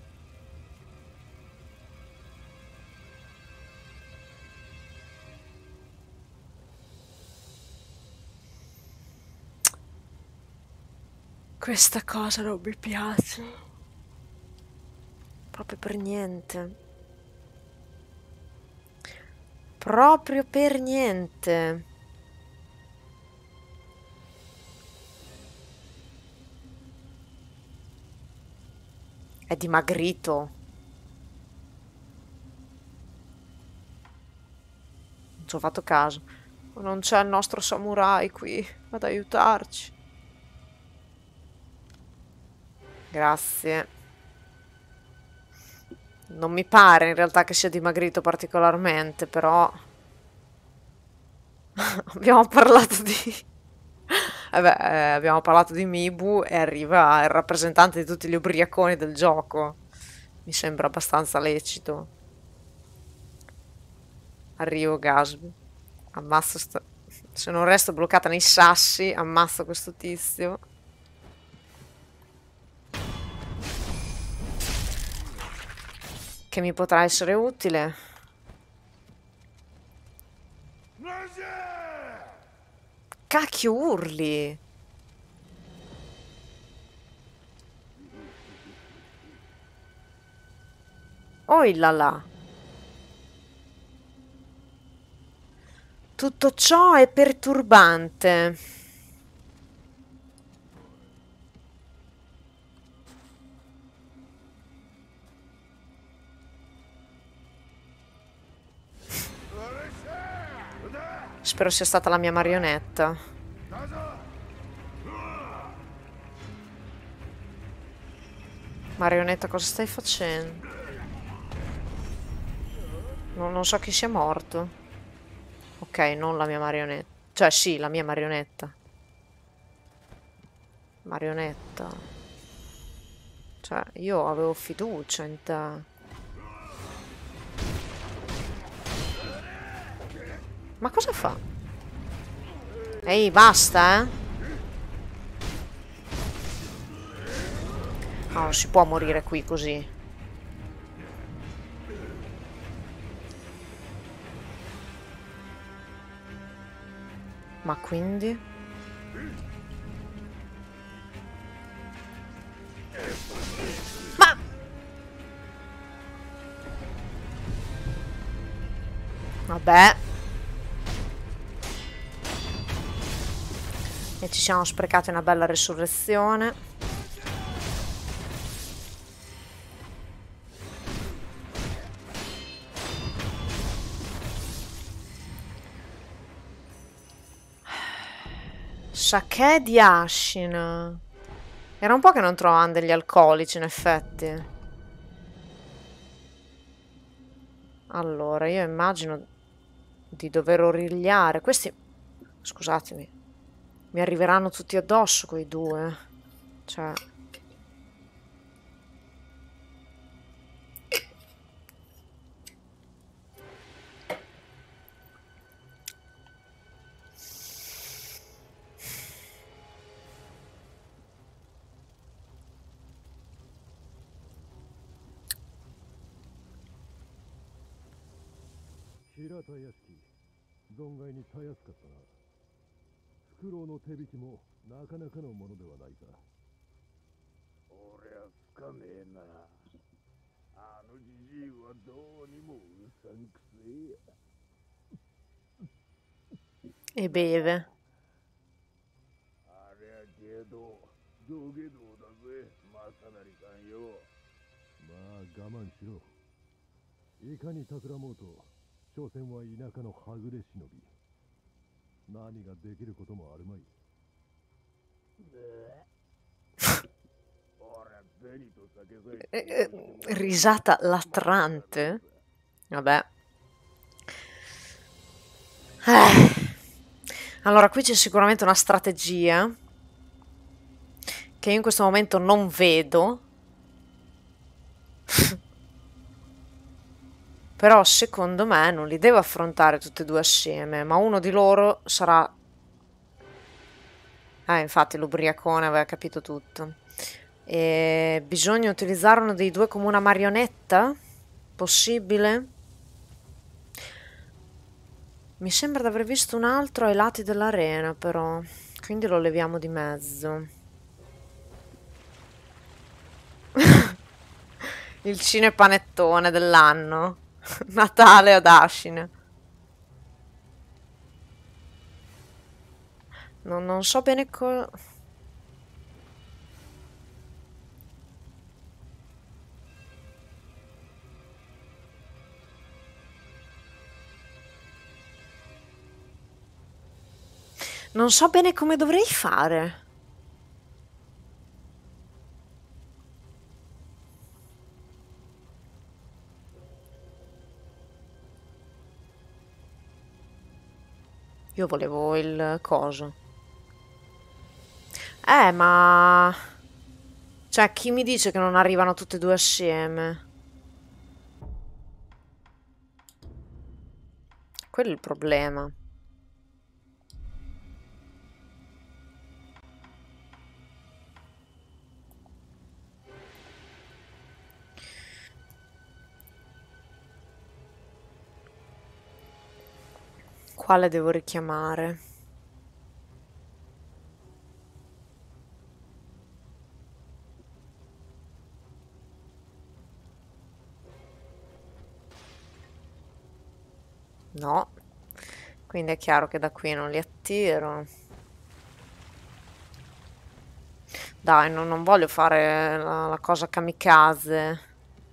Questa cosa non mi piace. Proprio per niente. Proprio per niente. È dimagrito. Non ci ho fatto caso. Non c'è il nostro samurai qui ad aiutarci. Grazie. Non mi pare in realtà che sia dimagrito particolarmente, però abbiamo parlato di... abbiamo parlato di Mibu e arriva il rappresentante di tutti gli ubriaconi del gioco. Mi sembra abbastanza lecito. Arrivo, Gasby. Ammazzo Se non resto bloccata nei sassi, ammazzo questo tizio. Che mi potrà essere utile. Cacchio urli! Oh là là! Tutto ciò è perturbante. Spero sia stata la mia marionetta. Marionetta, cosa stai facendo? Non so chi sia morto. Ok, non la mia marionetta. Cioè, sì, la mia marionetta. Marionetta. Cioè, io avevo fiducia in te. Ma cosa fa? Ehi, basta, eh? No, non si può morire qui così. Ma quindi? Ma... Vabbè. E ci siamo sprecati una bella resurrezione. Sake di Ashina. Era un po' che non trovavamo degli alcolici, in effetti. Allora, io immagino di dover origliare. Questi, scusatemi, mi arriveranno tutti addosso quei due. Cioè... 平田屋敷、存外にたやすかったな。フクロウの手引きもなかなかのものではないか。俺はつかめえな。あのじじいはどうにもうさんくせえや。 E beve. ありゃけど、土下道だぜ、正成さんよ。まあ我慢しろ。いかに企もうと、所詮は田舎のはぐれ忍び。何ができることもあるまい。 Risata latrante. Vabbè. Allora, qui c'è sicuramente una strategia che io in questo momento non vedo. Però secondo me non li devo affrontare tutti e due assieme, ma uno di loro sarà... infatti l'ubriacone aveva capito tutto. E bisogna utilizzare uno dei due come una marionetta? Possibile? Mi sembra di aver visto un altro ai lati dell'arena, però. Quindi lo leviamo di mezzo. Il cinepanettone dell'anno. Natale ad Ashine. Non so bene non so bene come dovrei fare. Io volevo il coso. Ma... Cioè, chi mi dice che non arrivano tutte e due assieme? Quello è il problema. Quale devo richiamare? No. Quindi è chiaro che da qui non li attiro. Dai, non voglio fare la cosa kamikaze.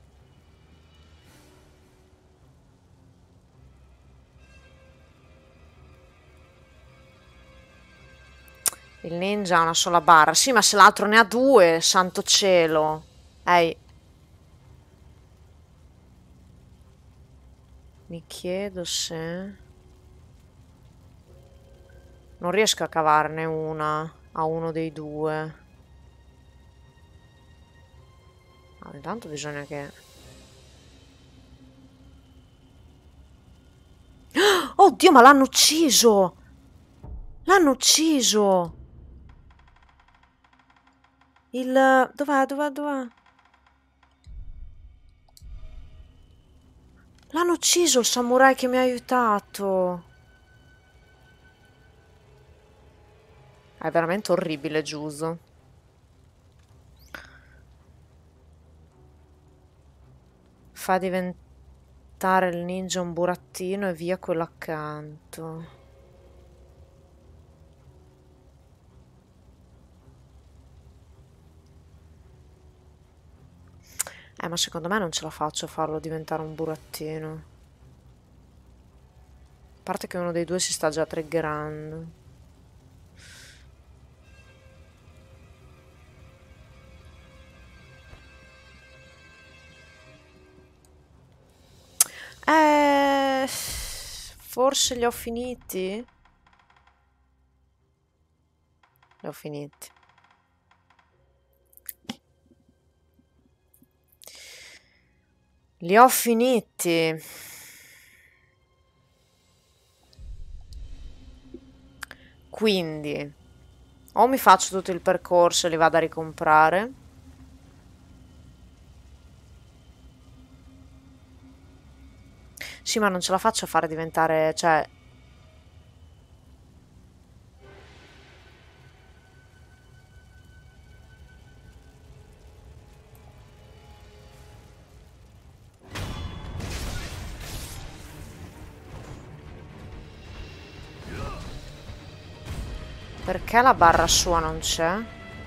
Il ninja ha una sola barra. Sì, ma se l'altro ne ha due, santo cielo. Ehi. Mi chiedo se... Non riesco a cavarne una a uno dei due. Intanto bisogna che... Oddio, ma l'hanno ucciso! L'hanno ucciso! Dov'è? L'hanno ucciso il samurai che mi ha aiutato. È veramente orribile, Giuso. Fa diventare il ninja un burattino e via quello accanto. Ma secondo me non ce la faccio a farlo diventare un burattino. A parte che uno dei due si sta già triggerando. Forse li ho finiti? Li ho finiti. Li ho finiti. Quindi o mi faccio tutto il percorso e li vado a ricomprare, Sì, ma non ce la faccio a fare diventare, cioè... Perché la barra sua non c'è?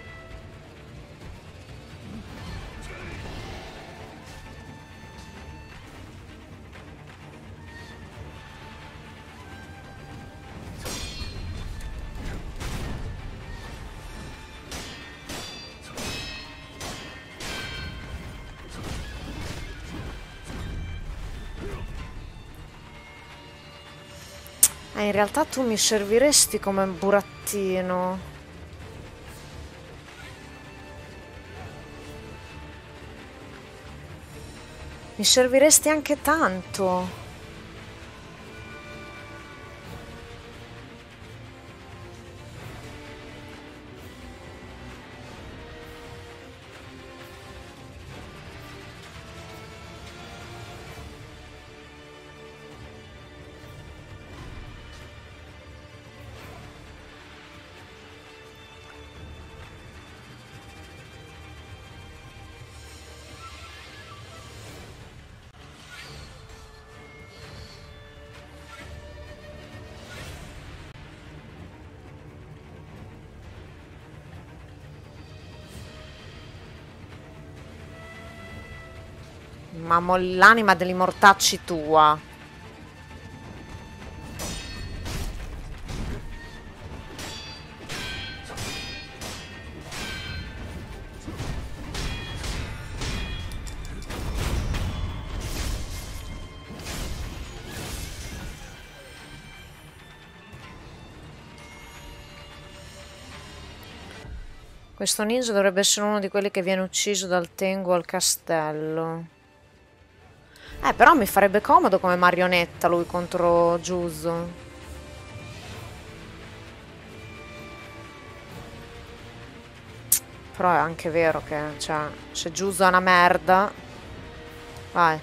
In realtà tu mi serviresti come burattino. Mi serviresti anche tanto. Ma l'anima degli mortacci tua. Questo ninja dovrebbe essere uno di quelli che viene ucciso dal Tengu al castello. Però mi farebbe comodo come marionetta lui contro Juzo. Però è anche vero che, cioè, se Juzo è una merda... Vai.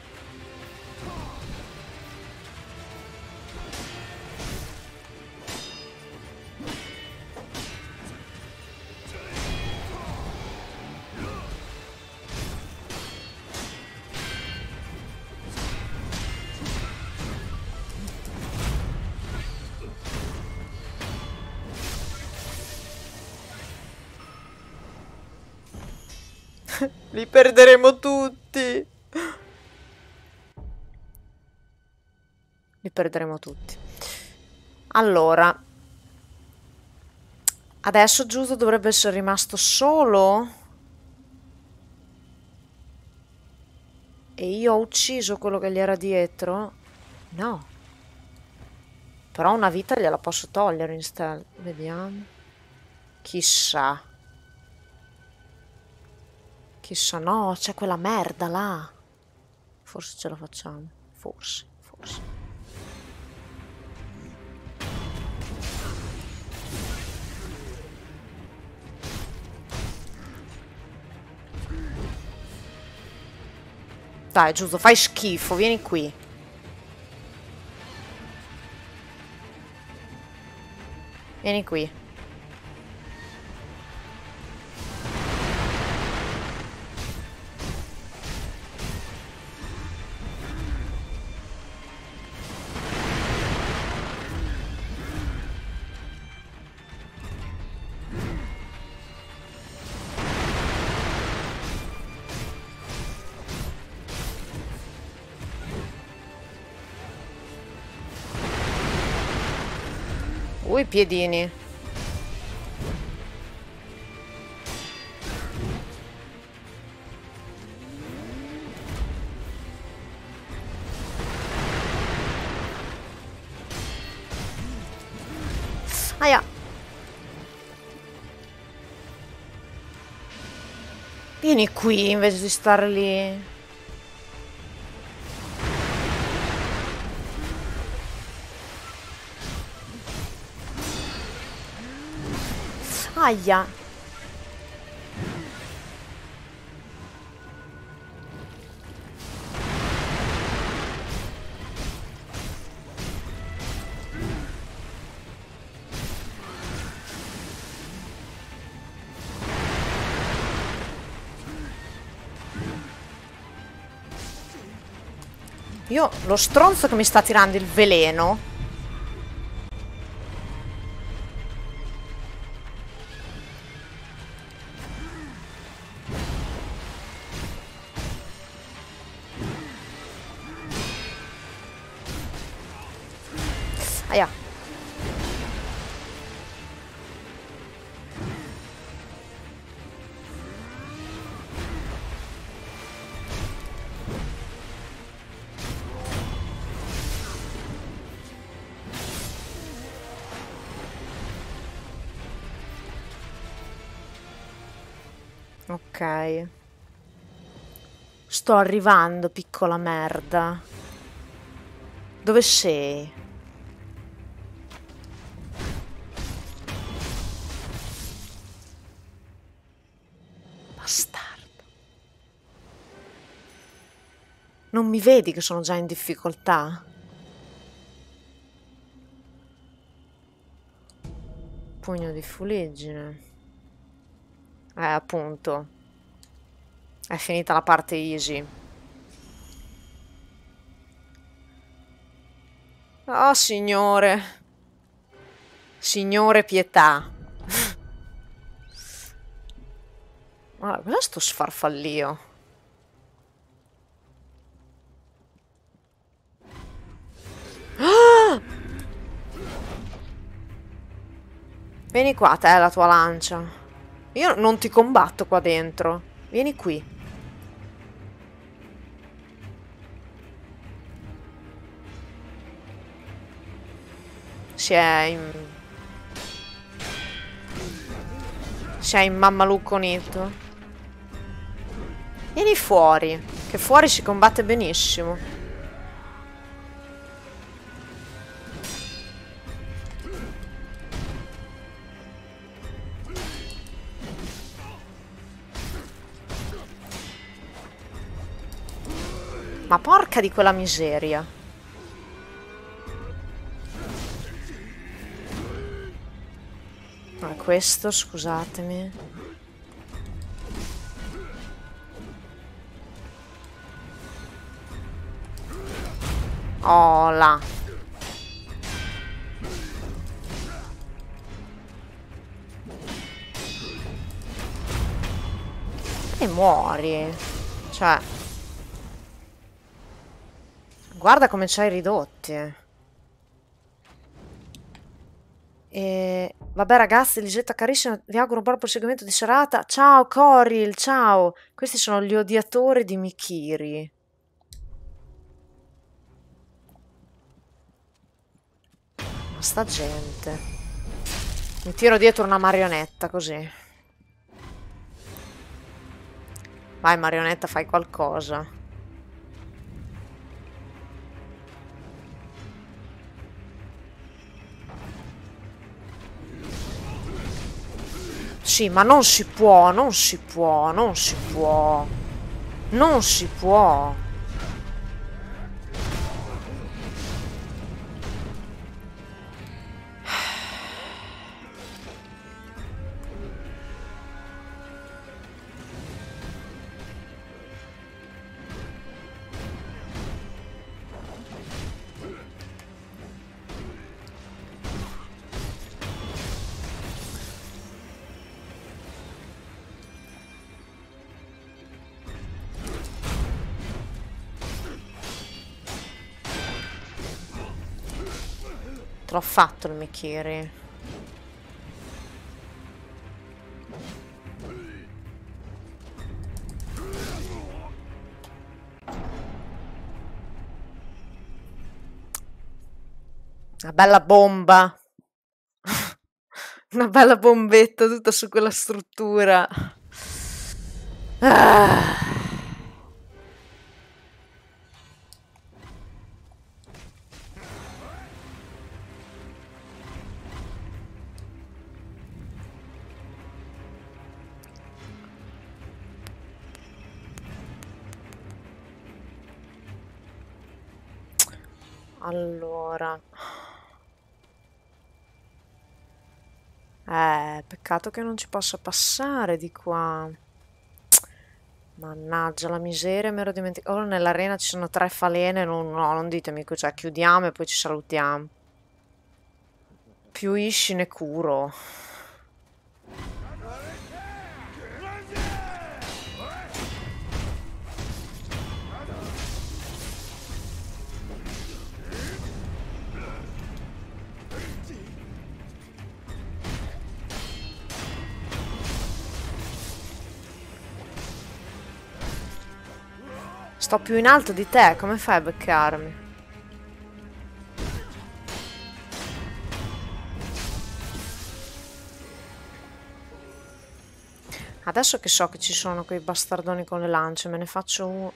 Li perderemo tutti. Li perderemo tutti. Allora. Adesso Juzo dovrebbe essere rimasto solo. E io ho ucciso quello che gli era dietro? No. Però una vita gliela posso togliere in stealth. Vediamo. Chissà. Chissà, no, c'è quella merda là. Forse ce la facciamo. Forse. Dai, Giusto, fai schifo, vieni qui. Vieni qui. I piedini. Aia. Vieni qui invece di stare lì. Aia. Io, lo stronzo che mi sta tirando il veleno. Aia. Ok. Sto arrivando, piccola merda. Dove sei? Bastardo. Non mi vedi che sono già in difficoltà? Pugno di fuliggine. Appunto. È finita la parte easy. Oh, signore. Signore pietà. Guarda, cos'è sto sfarfallio? Ah! Vieni qua, te, la tua lancia. Io non ti combatto qua dentro. Vieni qui. Si è immammalucconito. Vieni fuori, che fuori si combatte benissimo. Ma porca di quella miseria. Ah, questo, scusatemi. Oh, là. E muori. Cioè... Guarda come ci hai ridotti. Vabbè ragazzi, Lisetta carissima, vi auguro un buon proseguimento di serata. Ciao Coril, ciao. Questi sono gli odiatori di Mikiri. Ma sta gente. Mi tiro dietro una marionetta così. Vai marionetta, fai qualcosa. Sì, ma non si può, non si può, non si può. Non si può. Te l'ho fatto il Mikiri. Una bella bomba. Una bella bombetta tutta su quella struttura. Ah. Allora. Peccato che non ci possa passare di qua. Mannaggia la miseria, mi ero dimenticato. Ora nell'arena ci sono 3 falene, no, non ditemi, cioè chiudiamo e poi ci salutiamo. Più Ishi ne curo. Sto più in alto di te, come fai a beccarmi? Adesso che so che ci sono quei bastardoni con le lance, me ne faccio uno.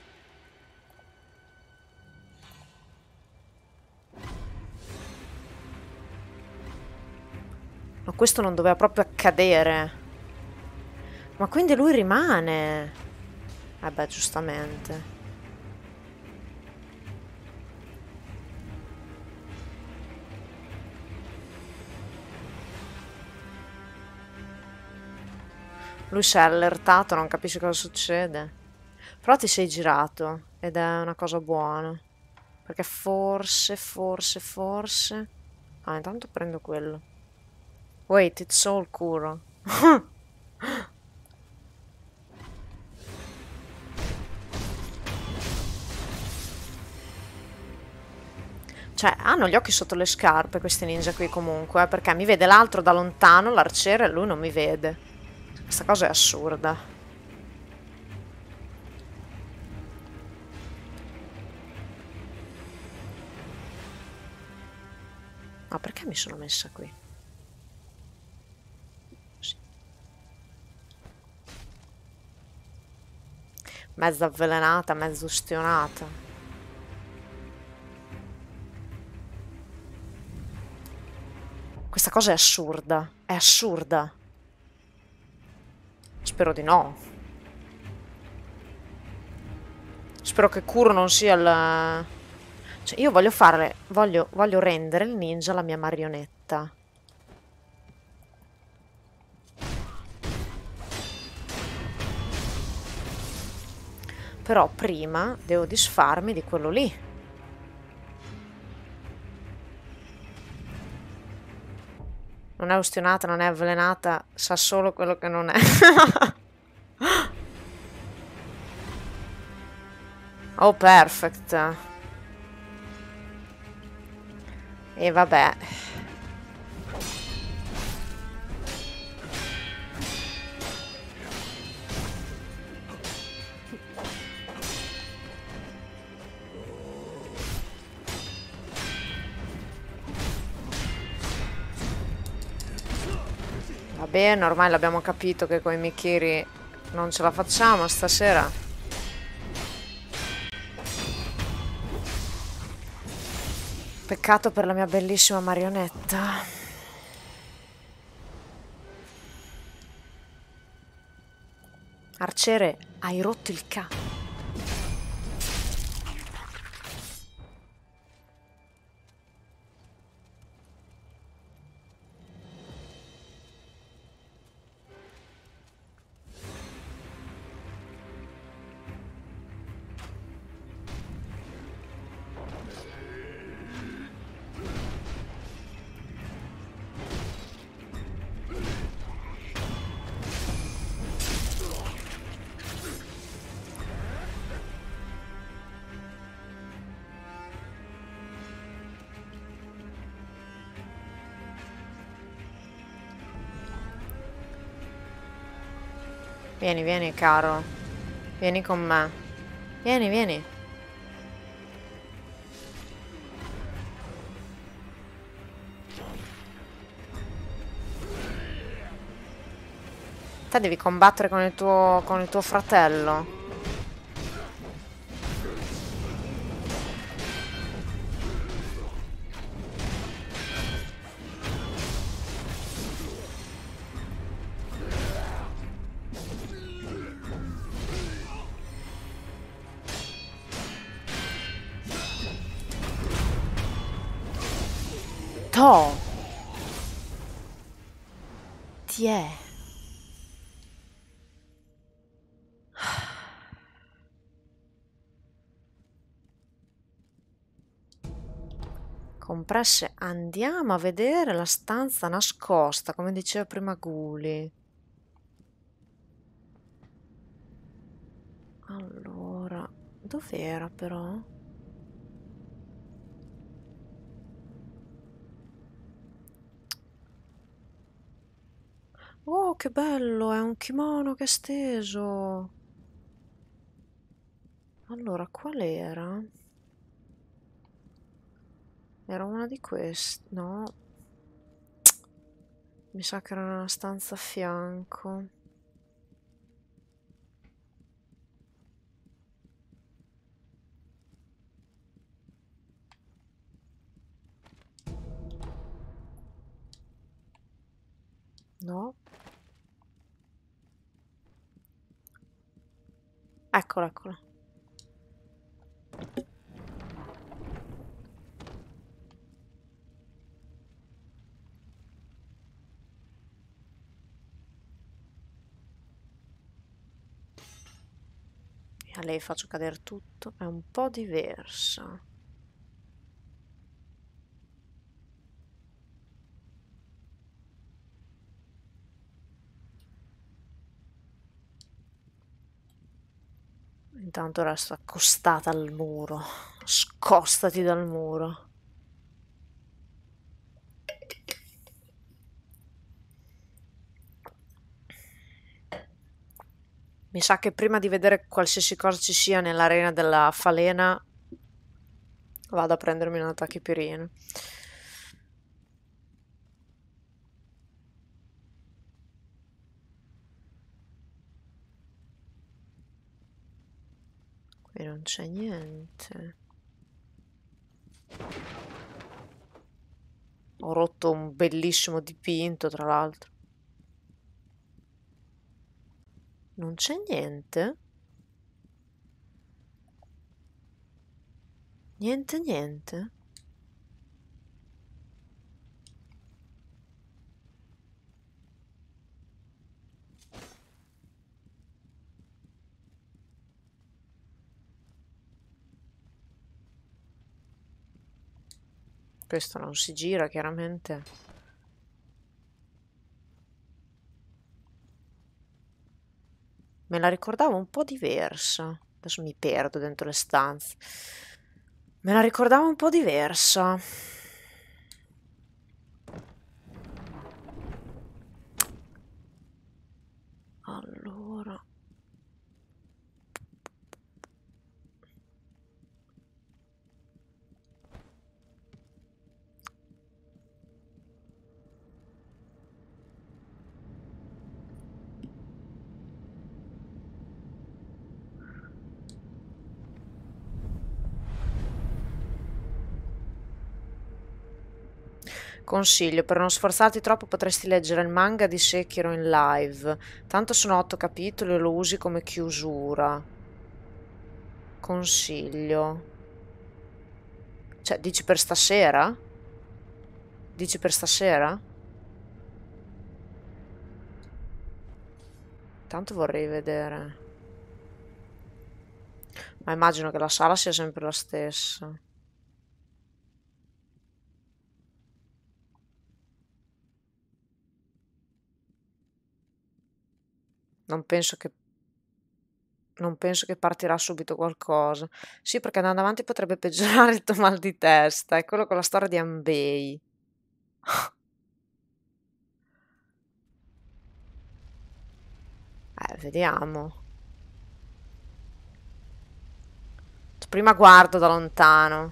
Ma questo non doveva proprio accadere. Ma quindi lui rimane. Beh, giustamente. Lui si è allertato, non capisce cosa succede. Però ti sei girato ed è una cosa buona. Perché forse... Ah, intanto prendo quello. Wait, it's all curo. Cioè, hanno gli occhi sotto le scarpe questi ninja qui comunque, perché mi vede l'altro da lontano, l'arciere, e lui non mi vede. Questa cosa è assurda. Ma perché mi sono messa qui? Sì. Mezza avvelenata, mezzo ustionata. Questa cosa è assurda. È assurda. Spero di no. Spero che Kuro non sia il... Cioè, io voglio fare... Voglio rendere il ninja la mia marionetta. Però prima devo disfarmi di quello lì. Non è ustionata, non è avvelenata, sa solo quello che non è. Oh, perfect. E vabbè. Va bene, ormai l'abbiamo capito che con i Mikiri non ce la facciamo stasera. Peccato per la mia bellissima marionetta. Arciere, hai rotto il cazzo. Vieni, vieni, caro. Vieni con me. Vieni, vieni. Te devi combattere con il tuo fratello. To. Ti è. Compresse, andiamo a vedere la stanza nascosta, come diceva prima Guli. Allora, dov'era però? Oh, che bello, è un kimono che è steso. Allora, qual era? Era una di queste, no? Mi sa che era nella stanza a fianco. No? Eccola, eccola. E a lei faccio cadere tutto. È un po' diversa. Intanto resto accostata al muro. Scostati dal muro. Mi sa che prima di vedere qualsiasi cosa ci sia nell'arena della falena vado a prendermi una tachipirina. Qui non c'è niente. Ho rotto un bellissimo dipinto, tra l'altro. Non c'è niente? Niente, niente? Questo non si gira, chiaramente. Me la ricordavo un po' diversa. Adesso mi perdo dentro le stanze. Me la ricordavo un po' diversa. Allora. Consiglio, per non sforzarti troppo potresti leggere il manga di Sekiro in live. Tanto sono 8 capitoli e lo usi come chiusura. Consiglio. Cioè, dici per stasera? Dici per stasera? Tanto vorrei vedere. Ma immagino che la sala sia sempre la stessa. Non penso che... Non penso che partirà subito qualcosa. Sì, perché andando avanti potrebbe peggiorare il tuo mal di testa. È quello con la storia di Ambei. Vediamo. Prima guardo da lontano.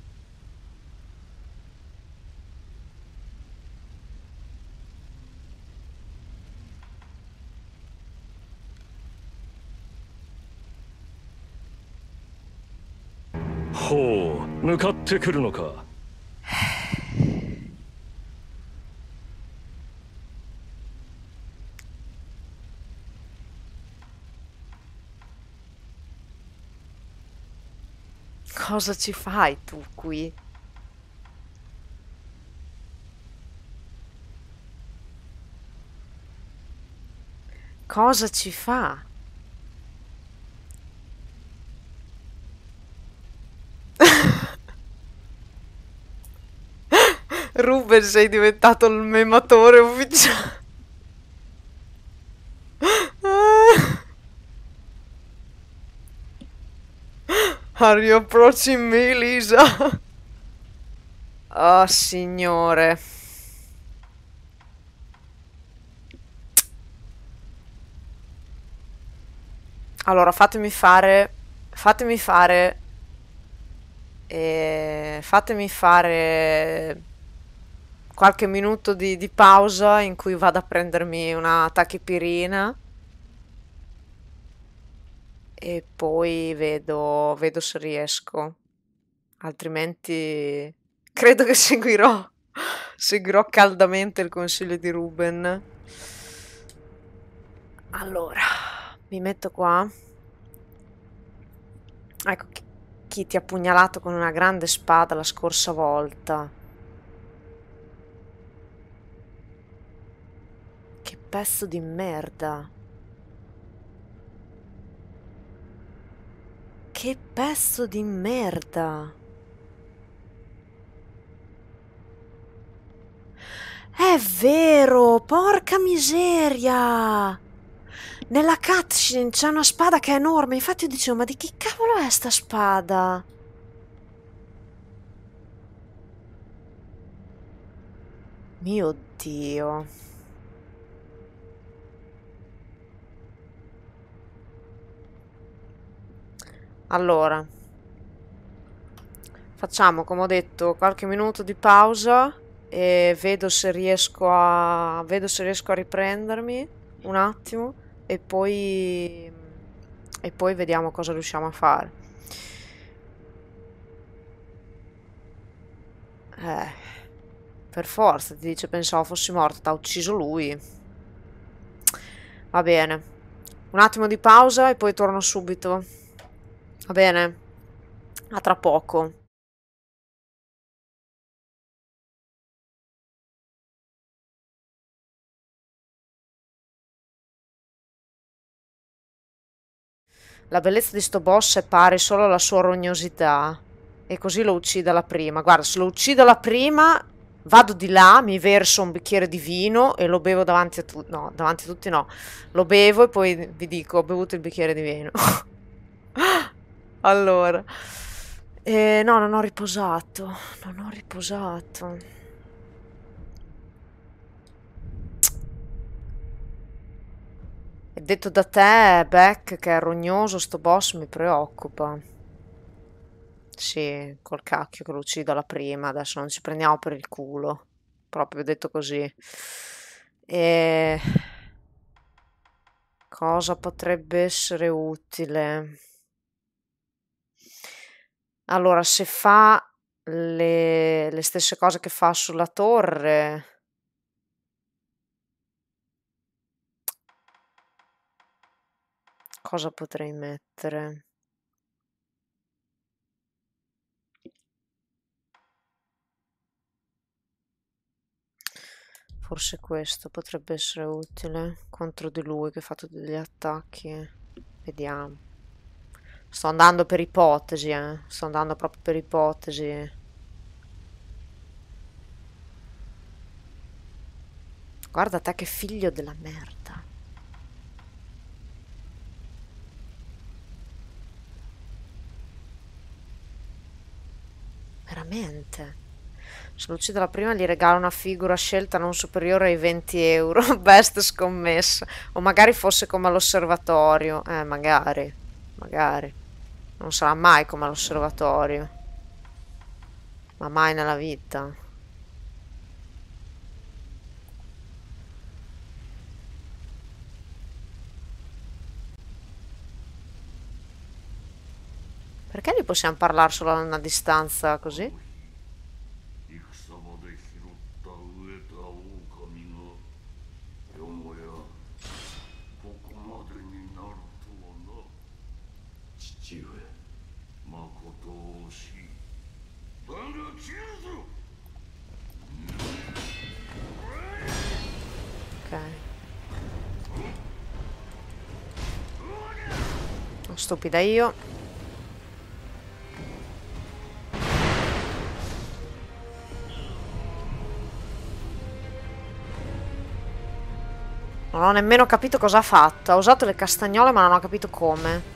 ほう、向かってくるのか。 Cosa ci fai tu qui? Cosa ci fa? Ruben, sei diventato il mematore ufficiale. Are you approaching me, Lisa? Oh, signore. Allora, fatemi fare qualche minuto di pausa in cui vado a prendermi una tachipirina e poi vedo se riesco. Altrimenti credo che seguirò caldamente il consiglio di Ruben. Allora, mi metto qua. Ecco chi ti ha pugnalato con una grande spada la scorsa volta. Che pezzo di merda. Che pezzo di merda. È vero, porca miseria. Nella cutscene c'è una spada che è enorme. Infatti io dicevo, ma di che cavolo è sta spada? Mio Dio. Allora, facciamo, come ho detto, qualche minuto di pausa e vedo se riesco a riprendermi un attimo e poi vediamo cosa riusciamo a fare. Per forza, ti dice, pensavo fossi morto, t'ha ucciso lui. Va bene. Un attimo di pausa e poi torno subito. Va bene? A tra poco. La bellezza di sto boss è pari solo alla sua rognosità. E così lo uccide alla prima. Guarda, se lo uccido alla prima, vado di là, mi verso un bicchiere di vino e lo bevo davanti a tutti. No, davanti a tutti no. Lo bevo e poi vi dico, ho bevuto il bicchiere di vino. Allora. No, non ho riposato. Non ho riposato. E detto da te, Beck, che è rognoso, sto boss mi preoccupa. Sì, col cacchio che lo uccido alla prima, adesso non ci prendiamo per il culo. Proprio detto così. E... cosa potrebbe essere utile? Allora, se fa le stesse cose che fa sulla torre... cosa potrei mettere? Forse questo potrebbe essere utile contro di lui che fa tutti degli attacchi. Vediamo. Sto andando per ipotesi, Sto andando proprio per ipotesi. Guarda te che figlio della merda. Veramente. Se lo uccide la prima gli regala una figura scelta non superiore ai 20 euro. Best scommessa. O magari fosse come all'osservatorio. Magari. Magari. Non sarà mai come all'osservatorio. Ma mai nella vita. Perché gli possiamo parlare solo a una distanza così? 戦場で拾った飢えた狼がよもやここまでになるとはな。父上まこと惜しい。だが切るぞ。 Ok. Stupida io. Non ho nemmeno capito cosa ha fatto. Ha usato le castagnole ma non ho capito come.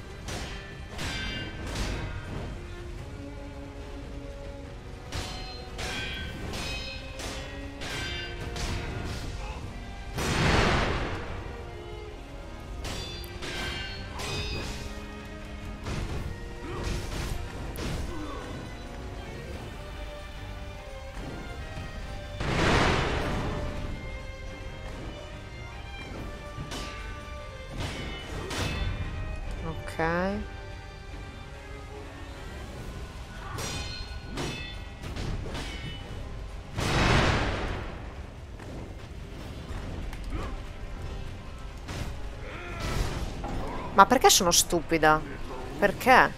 Ok. Ma perché sono stupida? Perché?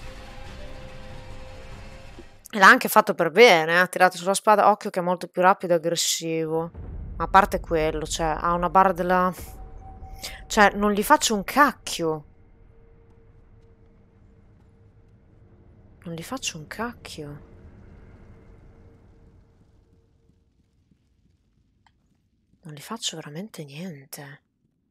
E l'ha anche fatto per bene, ha tirato sulla spada. Occhio che è molto più rapido e aggressivo. Ma a parte quello, cioè, ha una barra della... Cioè, non gli faccio un cacchio. Non gli faccio un cacchio. Non gli faccio veramente niente.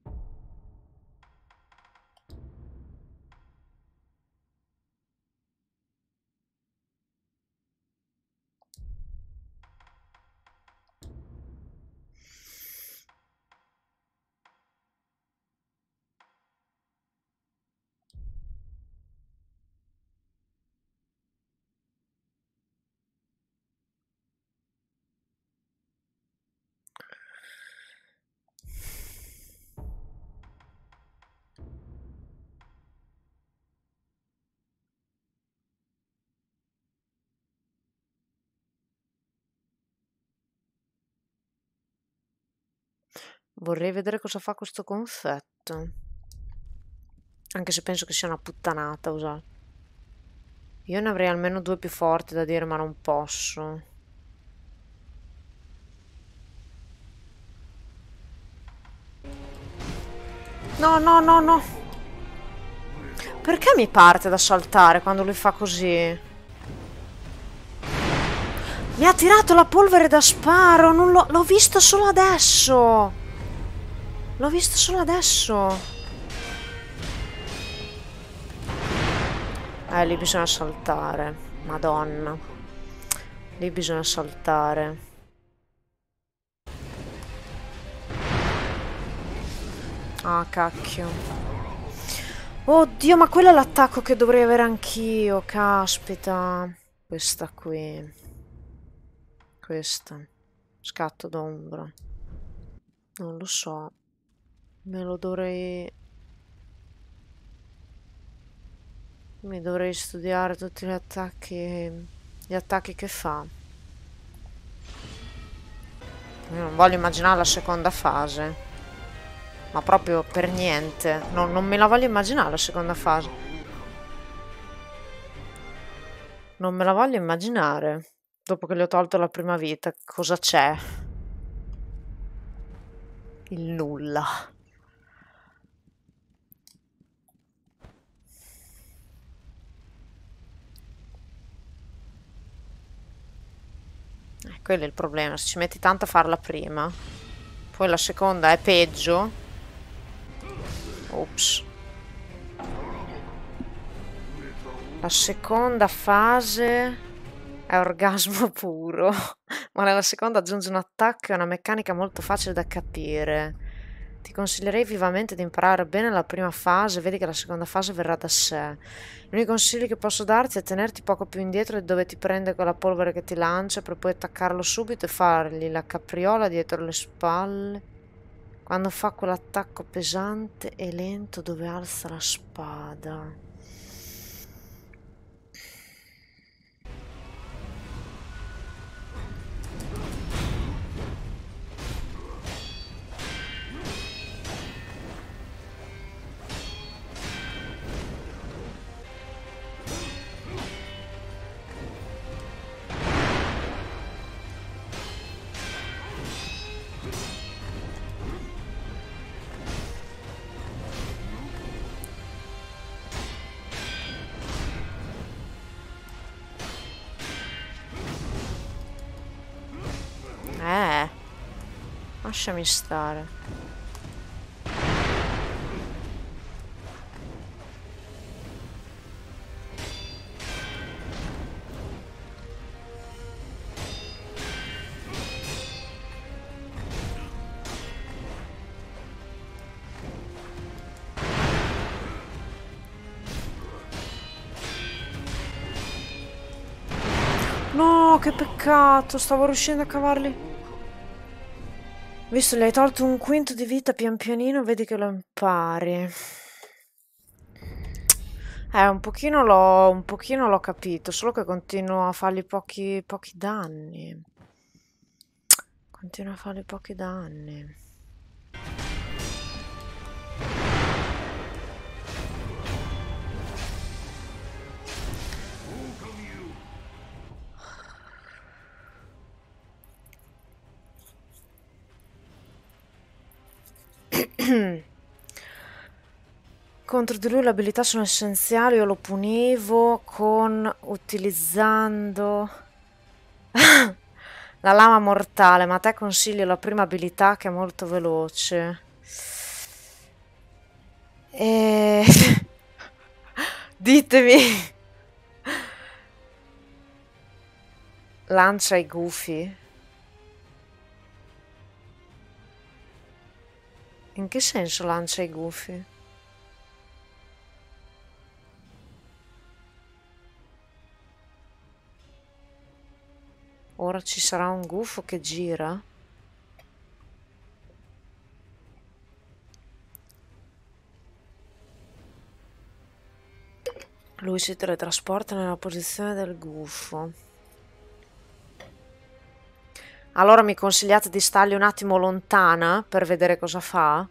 Vorrei vedere cosa fa questo confetto. Anche se penso che sia una puttanata usare. Io ne avrei almeno due più forti da dire, ma non posso. No, no, no, no. Perché mi parte da saltare quando lui fa così? Mi ha tirato la polvere da sparo. Non l'ho visto solo adesso. L'ho visto solo adesso. Lì bisogna saltare. Madonna. Lì bisogna saltare. Ah, cacchio. Oddio, ma quello è l'attacco che dovrei avere anch'io. Caspita. Questa qui. Questa. Scatto d'ombra. Non lo so. Me lo dovrei... Mi dovrei studiare tutti gli attacchi che fa. Io non voglio immaginare la seconda fase. Ma proprio per niente. Non me la voglio immaginare la seconda fase. Non me la voglio immaginare. Dopo che le ho tolto la prima vita, cosa c'è? Il nulla. Quello è il problema, se ci metti tanto a farla prima, poi la seconda è peggio. Ops. La seconda fase è orgasmo puro, ma nella seconda aggiunge un attacco e una meccanica molto facile da capire. Ti consiglierei vivamente di imparare bene la prima fase, vedi che la seconda fase verrà da sé. Gli unici consigli che posso darti è tenerti poco più indietro di dove ti prende quella polvere che ti lancia per poi attaccarlo subito e fargli la capriola dietro le spalle quando fa quell'attacco pesante e lento dove alza la spada. Lasciami stare. no, che peccato, stavo riuscendo a cavarli. Visto, gli hai tolto un quinto di vita pian pianino, vedi che lo impari. Un pochino l'ho capito, solo che continuo a fargli pochi danni. Continua a fargli pochi danni. Contro di lui le abilità sono essenziali, io lo punivo utilizzando la lama mortale, ma a te consiglio la prima abilità che è molto veloce. E... ditemi. Lancia i gufi. In che senso lancia i gufi? Ora ci sarà un gufo che gira? Lui si teletrasporta nella posizione del gufo. Allora mi consigliate di stargli un attimo lontana per vedere cosa fa?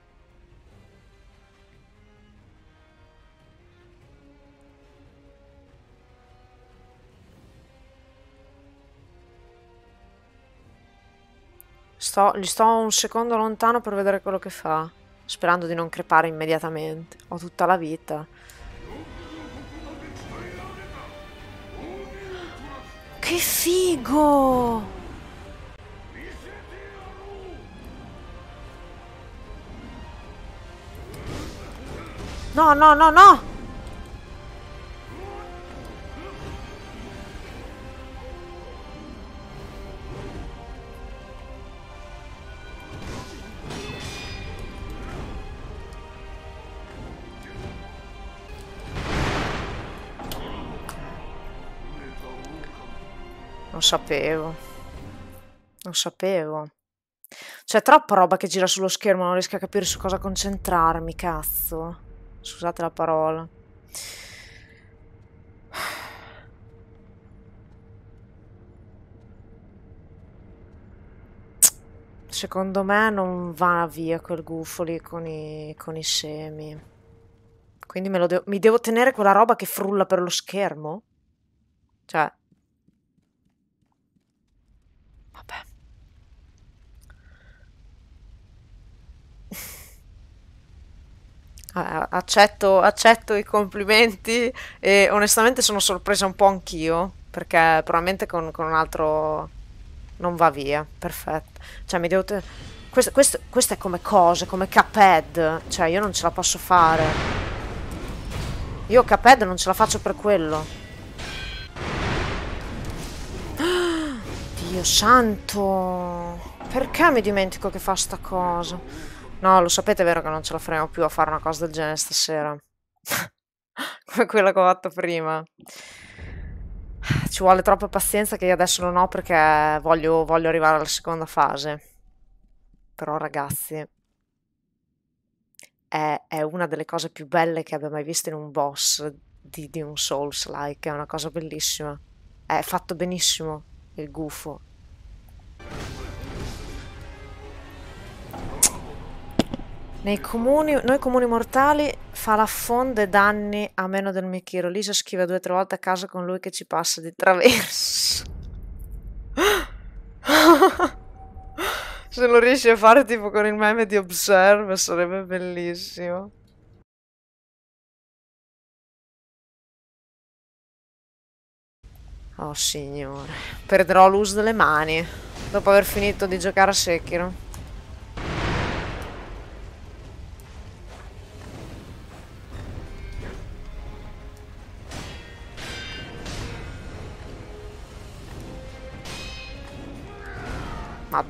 Gli sto un secondo lontano per vedere quello che fa, sperando di non crepare immediatamente. Ho tutta la vita. Che figo! No, no, no, no! Lo sapevo. Lo sapevo. C'è troppa roba che gira sullo schermo, non riesco a capire su cosa concentrarmi, cazzo. Scusate la parola. Secondo me non va via quel gufo lì con i semi. Quindi mi devo tenere quella roba che frulla per lo schermo? Cioè... vabbè. Accetto i complimenti e onestamente sono sorpresa un po' anch'io, perché probabilmente con un altro non va via. Perfetto. Cioè mi devo... Questo è come cose, come Cuphead. Cioè io non ce la posso fare. Io Cuphead non ce la faccio per quello. Dio santo! Perché mi dimentico che fa sta cosa? No, lo sapete, vero che non ce la faremo più a fare una cosa del genere stasera. Come quella che ho fatto prima. Ci vuole troppa pazienza che io adesso non ho perché voglio arrivare alla seconda fase. Però ragazzi, è una delle cose più belle che abbia mai visto in un boss di un Souls-like. È una cosa bellissima. È fatto benissimo il gufo. Noi comuni mortali fa l'affonde danni a meno del Mikiro. Lisa schiva 2 o 3 volte a caso con lui che ci passa di traverso. Se lo riesci a fare tipo con il meme di Observe sarebbe bellissimo. Oh signore, perderò l'uso delle mani dopo aver finito di giocare a Sekiro. Ma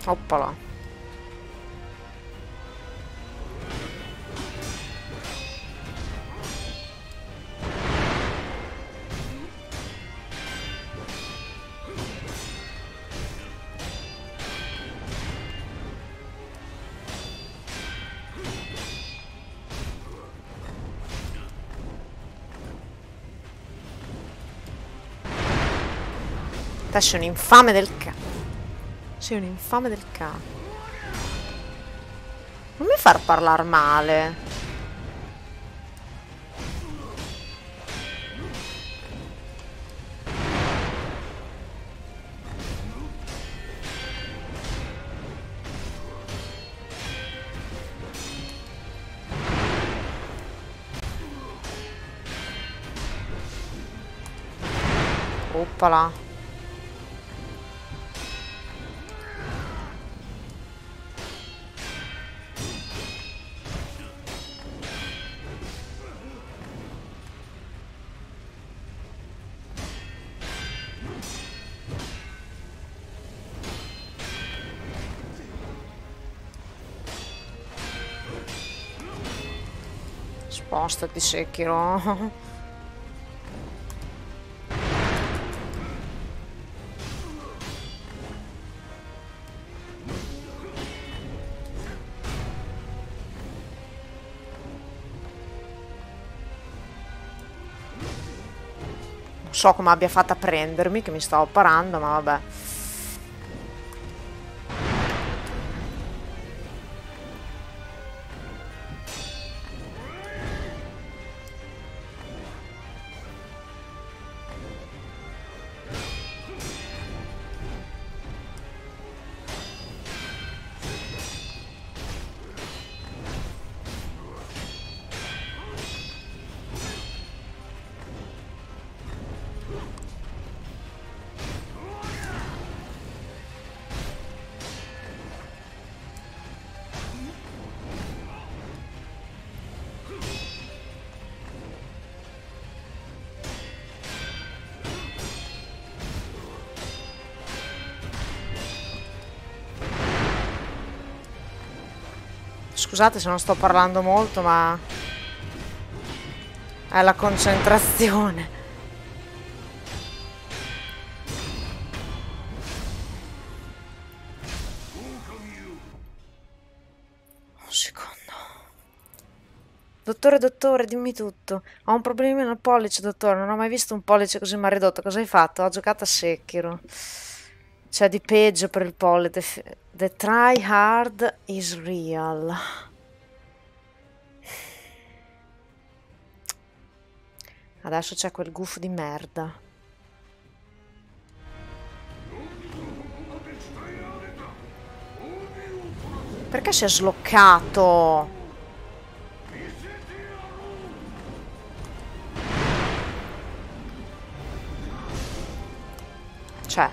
Oppala. Te sei un infame del sei un infame del cazzo. Non mi far parlare male. Oppala. Spostati, Sekiro. Non so come abbia fatto a prendermi, che mi stavo parando, ma vabbè. Scusate se non sto parlando molto, ma è la concentrazione. Un secondo. Dottore, dimmi tutto. Ho un problemino al pollice, dottore. Non ho mai visto un pollice così maledotto. Cosa hai fatto? Ho giocato a Sekiro. C'è di peggio per il pollice. The try hard is real. Adesso c'è quel gufo di merda. Perché si è sloccato? Cioè.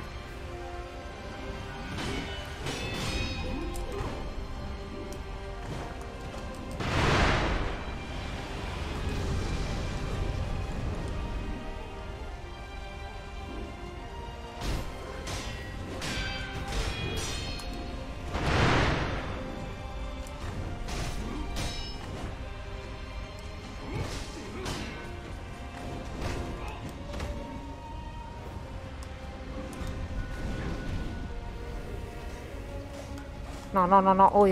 No. Oi.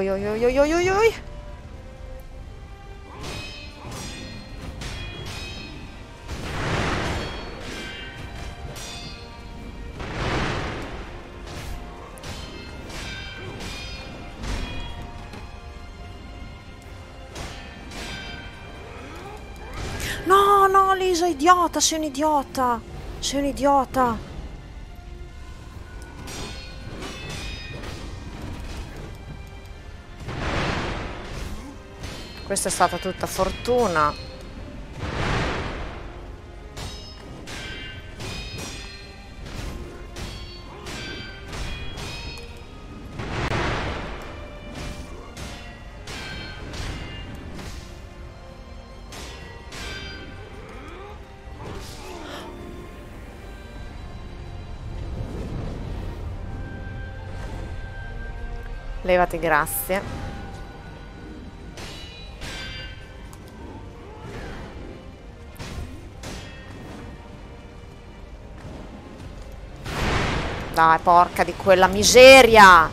No, Lisa, idiota, sei un idiota. Sei un idiota. Questa è stata tutta fortuna. Levati, grazie. Dai, porca di quella miseria!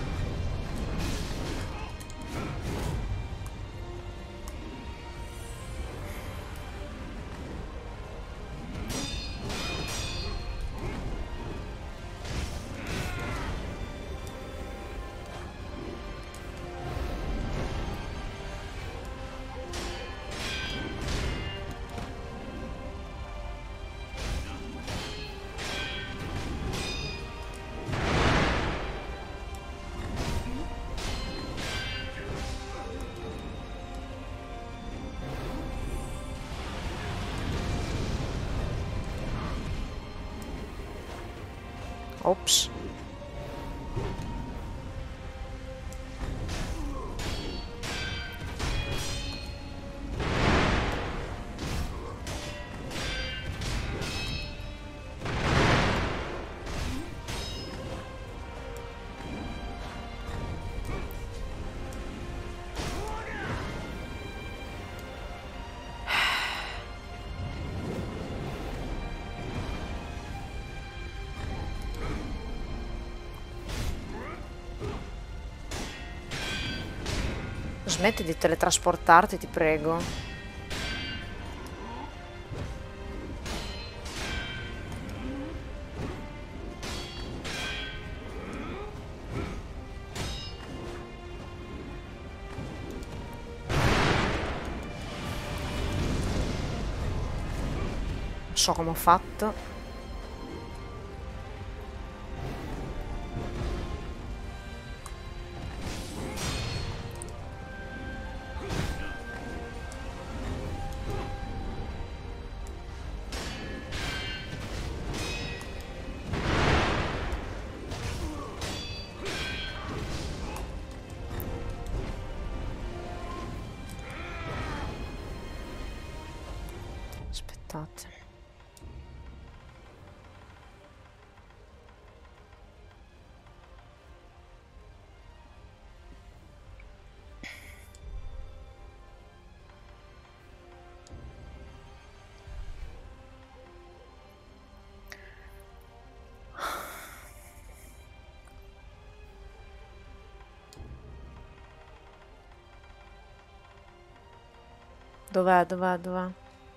Ops. Smetti di teletrasportarti, ti prego. Non so come ho fatto. Aspettate. Dov'è? Dov'è? Dov'è?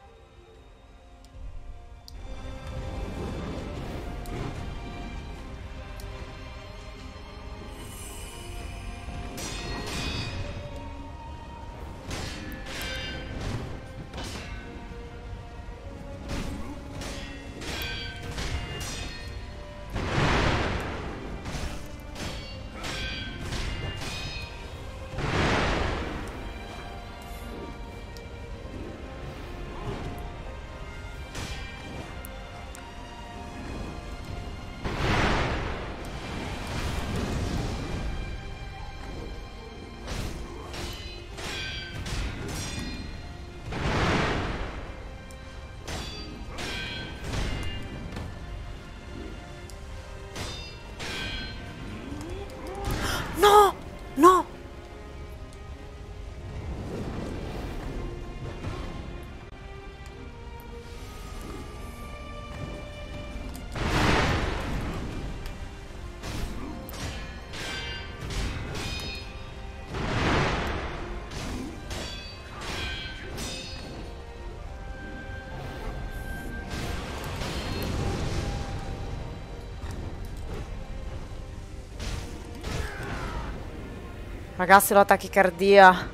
No! No! Ragazzi, la tachicardia.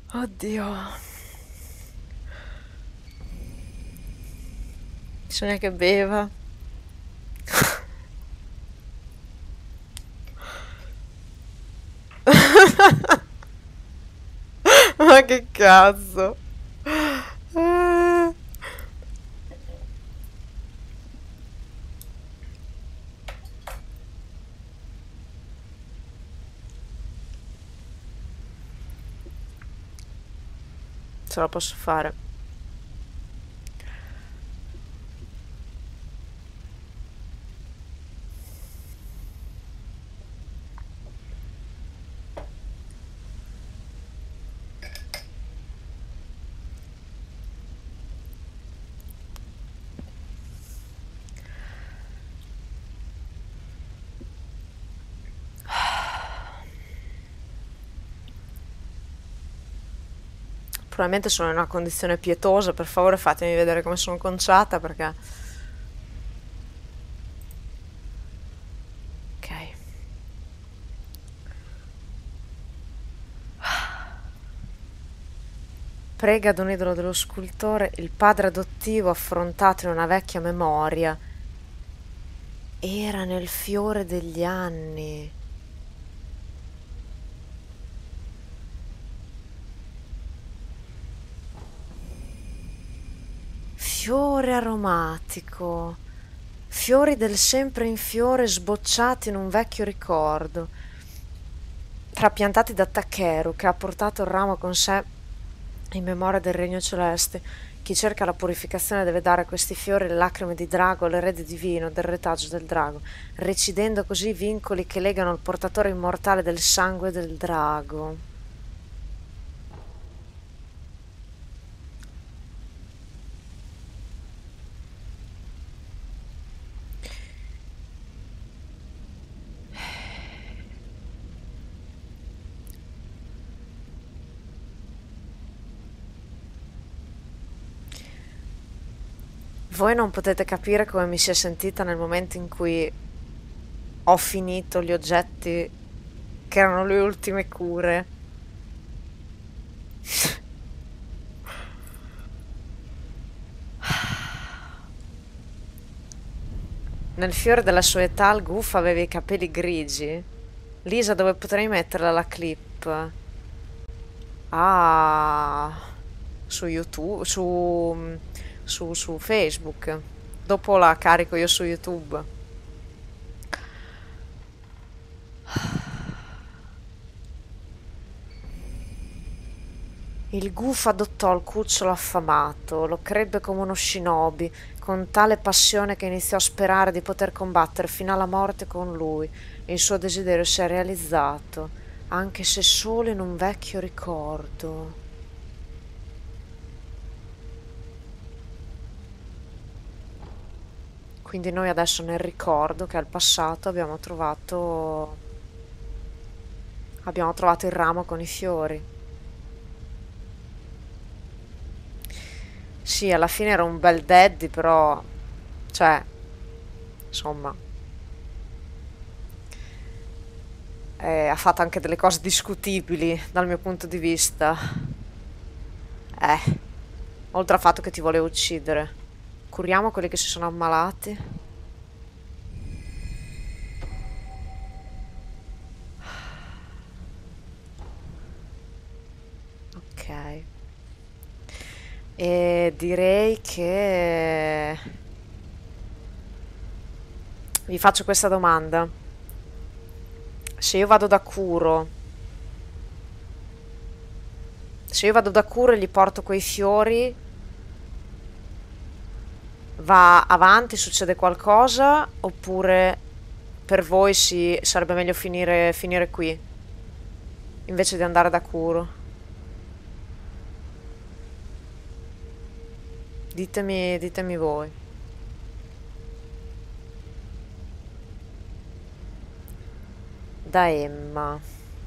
Oddio. Bisogna che beva. Ma che cazzo. Ce la posso fare. Probabilmente sono in una condizione pietosa, per favore fatemi vedere come sono conciata perché... Ok. Prega ad un idolo dello scultore, il padre adottivo affrontato in una vecchia memoria. Era nel fiore degli anni. Fiore aromatico. Fiori del sempre in fiore sbocciati in un vecchio ricordo. Trapiantati da Takeru che ha portato il ramo con sé in memoria del regno celeste. Chi cerca la purificazione deve dare a questi fiori le lacrime di drago, l'erede divino del retaggio del drago, recidendo così i vincoli che legano il portatore immortale del sangue del drago. Voi non potete capire come mi sia sentita nel momento in cui ho finito gli oggetti che erano le ultime cure. Nel fiore della sua età il Goof aveva i capelli grigi. Lisa, dove potrei metterla la clip? Ah, su YouTube, su Facebook. Dopo la carico io su YouTube. Il Goof adottò il cucciolo affamato, lo crebbe come uno shinobi, con tale passione che iniziò a sperare di poter combattere fino alla morte con lui, e il suo desiderio si è realizzato, anche se solo in un vecchio ricordo. Quindi noi adesso nel ricordo, che è il passato, abbiamo trovato il ramo con i fiori. Sì, alla fine era un bel daddy, però, cioè, insomma, ha fatto anche delle cose discutibili dal mio punto di vista. Oltre al fatto che ti voleva uccidere. Curiamo quelli che si sono ammalati. Ok. E direi che... Vi faccio questa domanda. Se io vado da Kuro, se io vado da Kuro e gli porto quei fiori, va avanti, succede qualcosa? Oppure per voi sarebbe meglio finire qui, invece di andare da Kuro? Ditemi voi. Da Emma.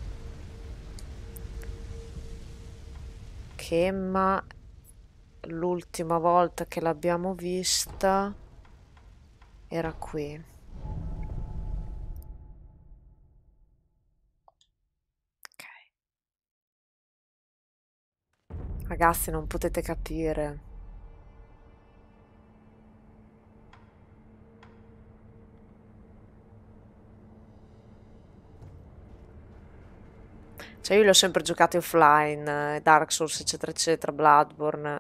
Che Emma l'ultima volta che l'abbiamo vista era qui. Ok. Ragazzi, non potete capire. Cioè io li ho sempre giocati offline, Dark Souls eccetera eccetera, Bloodborne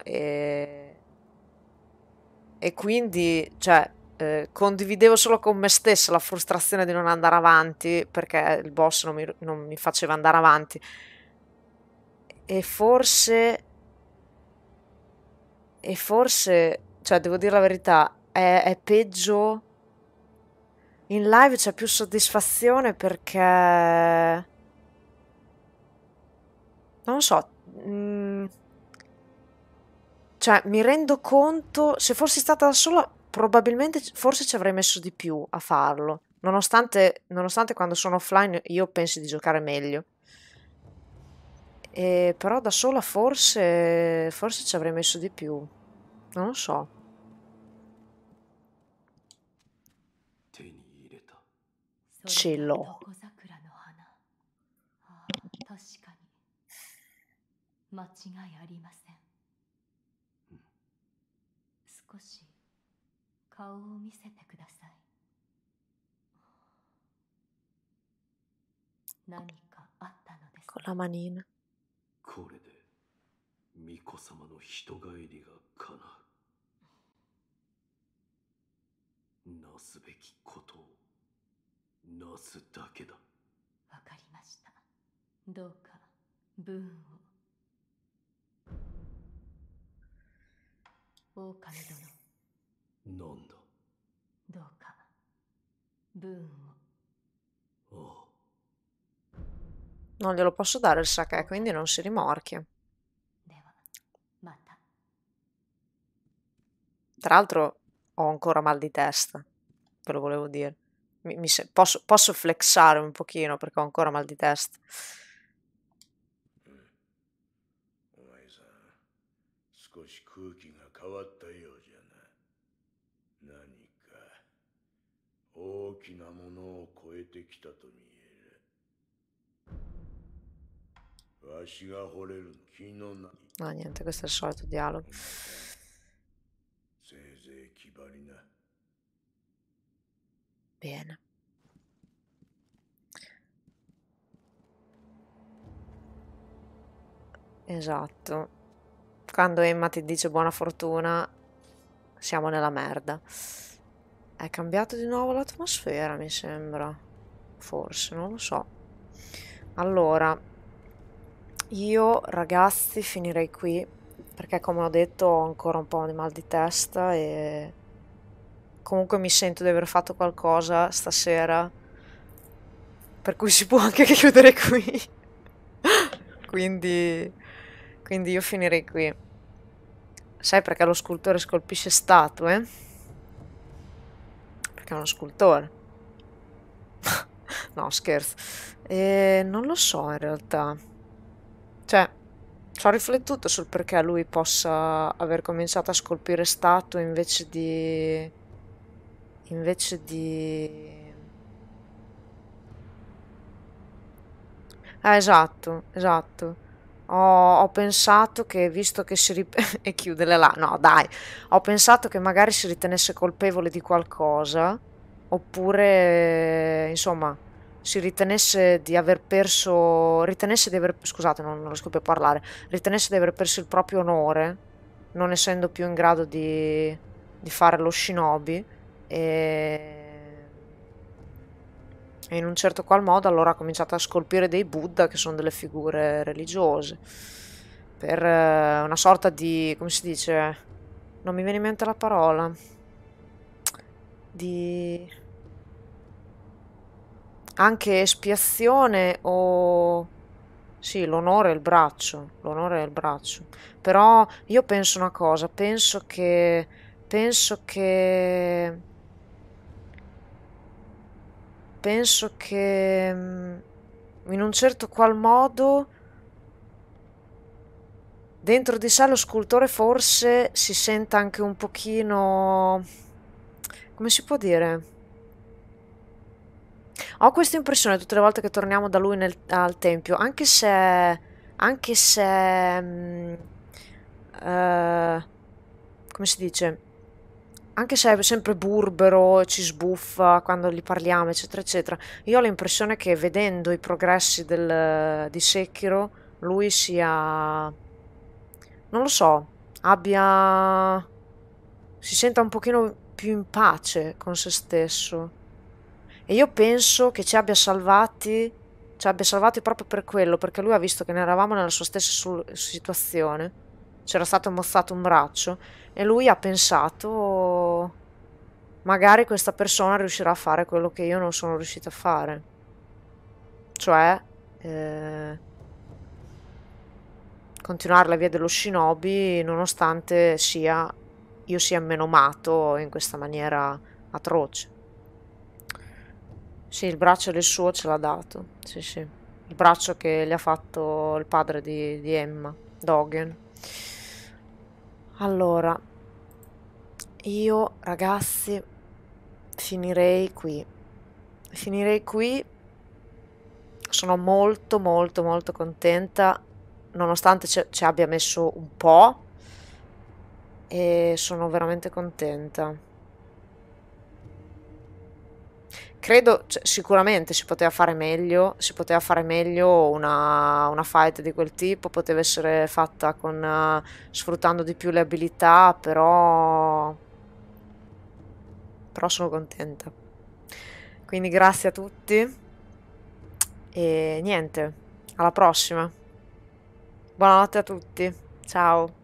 e quindi cioè, condividevo solo con me stessa la frustrazione di non andare avanti perché il boss non mi faceva andare avanti e forse, cioè devo dire la verità, è peggio in live, c'è più soddisfazione perché non lo so, cioè mi rendo conto, se fossi stata da sola, probabilmente forse ci avrei messo di più a farlo, nonostante quando sono offline io pensi di giocare meglio. Però da sola forse ci avrei messo di più, non lo so. 手に入れた。 それが Ce l'ho. 床桜の花。ああ、確かに間違いありません。少し顔を見せてください。何かあったのですか？ Con la manina. これで巫女様の人帰りが叶う。なすべきことをなすだけだ。 わかりました。どうかブーンを。狼殿、 なんだ。 どうかブーンを。 ああ。 Non glielo posso dare il sake, quindi non si rimorchia. ではまた。 Tra l'altro ho ancora mal di testa, ve lo volevo dire. Posso flexare un pochino perché ho ancora mal di testa. お前さん、少し空気が変わったようじゃな。何か大きなものを超えてきたと見える。わしが惚れる気のない。 No, niente, questo è il solito dialogo. せいぜい気張りな。 Bene. Esatto. Quando Emma ti dice buona fortuna, siamo nella merda. È cambiato di nuovo l'atmosfera, mi sembra. Forse, non lo so. Allora, io ragazzi finirei qui perché come ho detto ho ancora un po' di mal di testa e comunque mi sento di aver fatto qualcosa stasera per cui si può anche chiudere qui. quindi io finirei qui. Sai perché lo scultore scolpisce statue? Perché è uno scultore. No, scherzo. Non lo so in realtà. Cioè, ci ho riflettuto sul perché lui possa aver cominciato a scolpire statue invece di... esatto, esatto. Ho pensato che visto che e chiudele là, no dai, ho pensato che magari si ritenesse colpevole di qualcosa, oppure, insomma, si ritenesse di aver perso, ritenesse di aver, scusate, non riesco più a parlare, ritenesse di aver perso il proprio onore, non essendo più in grado di fare lo shinobi, e in un certo qual modo allora ha cominciato a scolpire dei Buddha che sono delle figure religiose per una sorta di, come si dice, non mi viene in mente la parola, di anche espiazione o sì, l'onore è il braccio, l'onore è il braccio. Però io penso una cosa, penso che in un certo qual modo dentro di sé lo scultore forse si senta anche un pochino, come si può dire? Ho questa impressione tutte le volte che torniamo da lui al tempio, anche se come si dice, anche se è sempre burbero, ci sbuffa quando gli parliamo, eccetera, eccetera, io ho l'impressione che vedendo i progressi di Sekiro, lui sia, non lo so, si senta un pochino più in pace con se stesso. E io penso che ci abbia salvati proprio per quello, perché lui ha visto che ne eravamo nella sua stessa situazione, c'era stato mozzato un braccio e lui ha pensato, magari questa persona riuscirà a fare quello che io non sono riuscita a fare, cioè continuare la via dello shinobi nonostante io sia menomato in questa maniera atroce. Sì, il braccio del suo ce l'ha dato. Sì, sì. Il braccio che gli ha fatto il padre di Emma, Dogen. Allora, io, ragazzi, finirei qui. Finirei qui. Sono molto, molto, molto contenta, nonostante ci abbia messo un po', e sono veramente contenta. Credo, cioè, sicuramente si poteva fare meglio una fight di quel tipo, poteva essere fatta sfruttando di più le abilità, però sono contenta. Quindi grazie a tutti e niente, alla prossima. Buonanotte a tutti, ciao.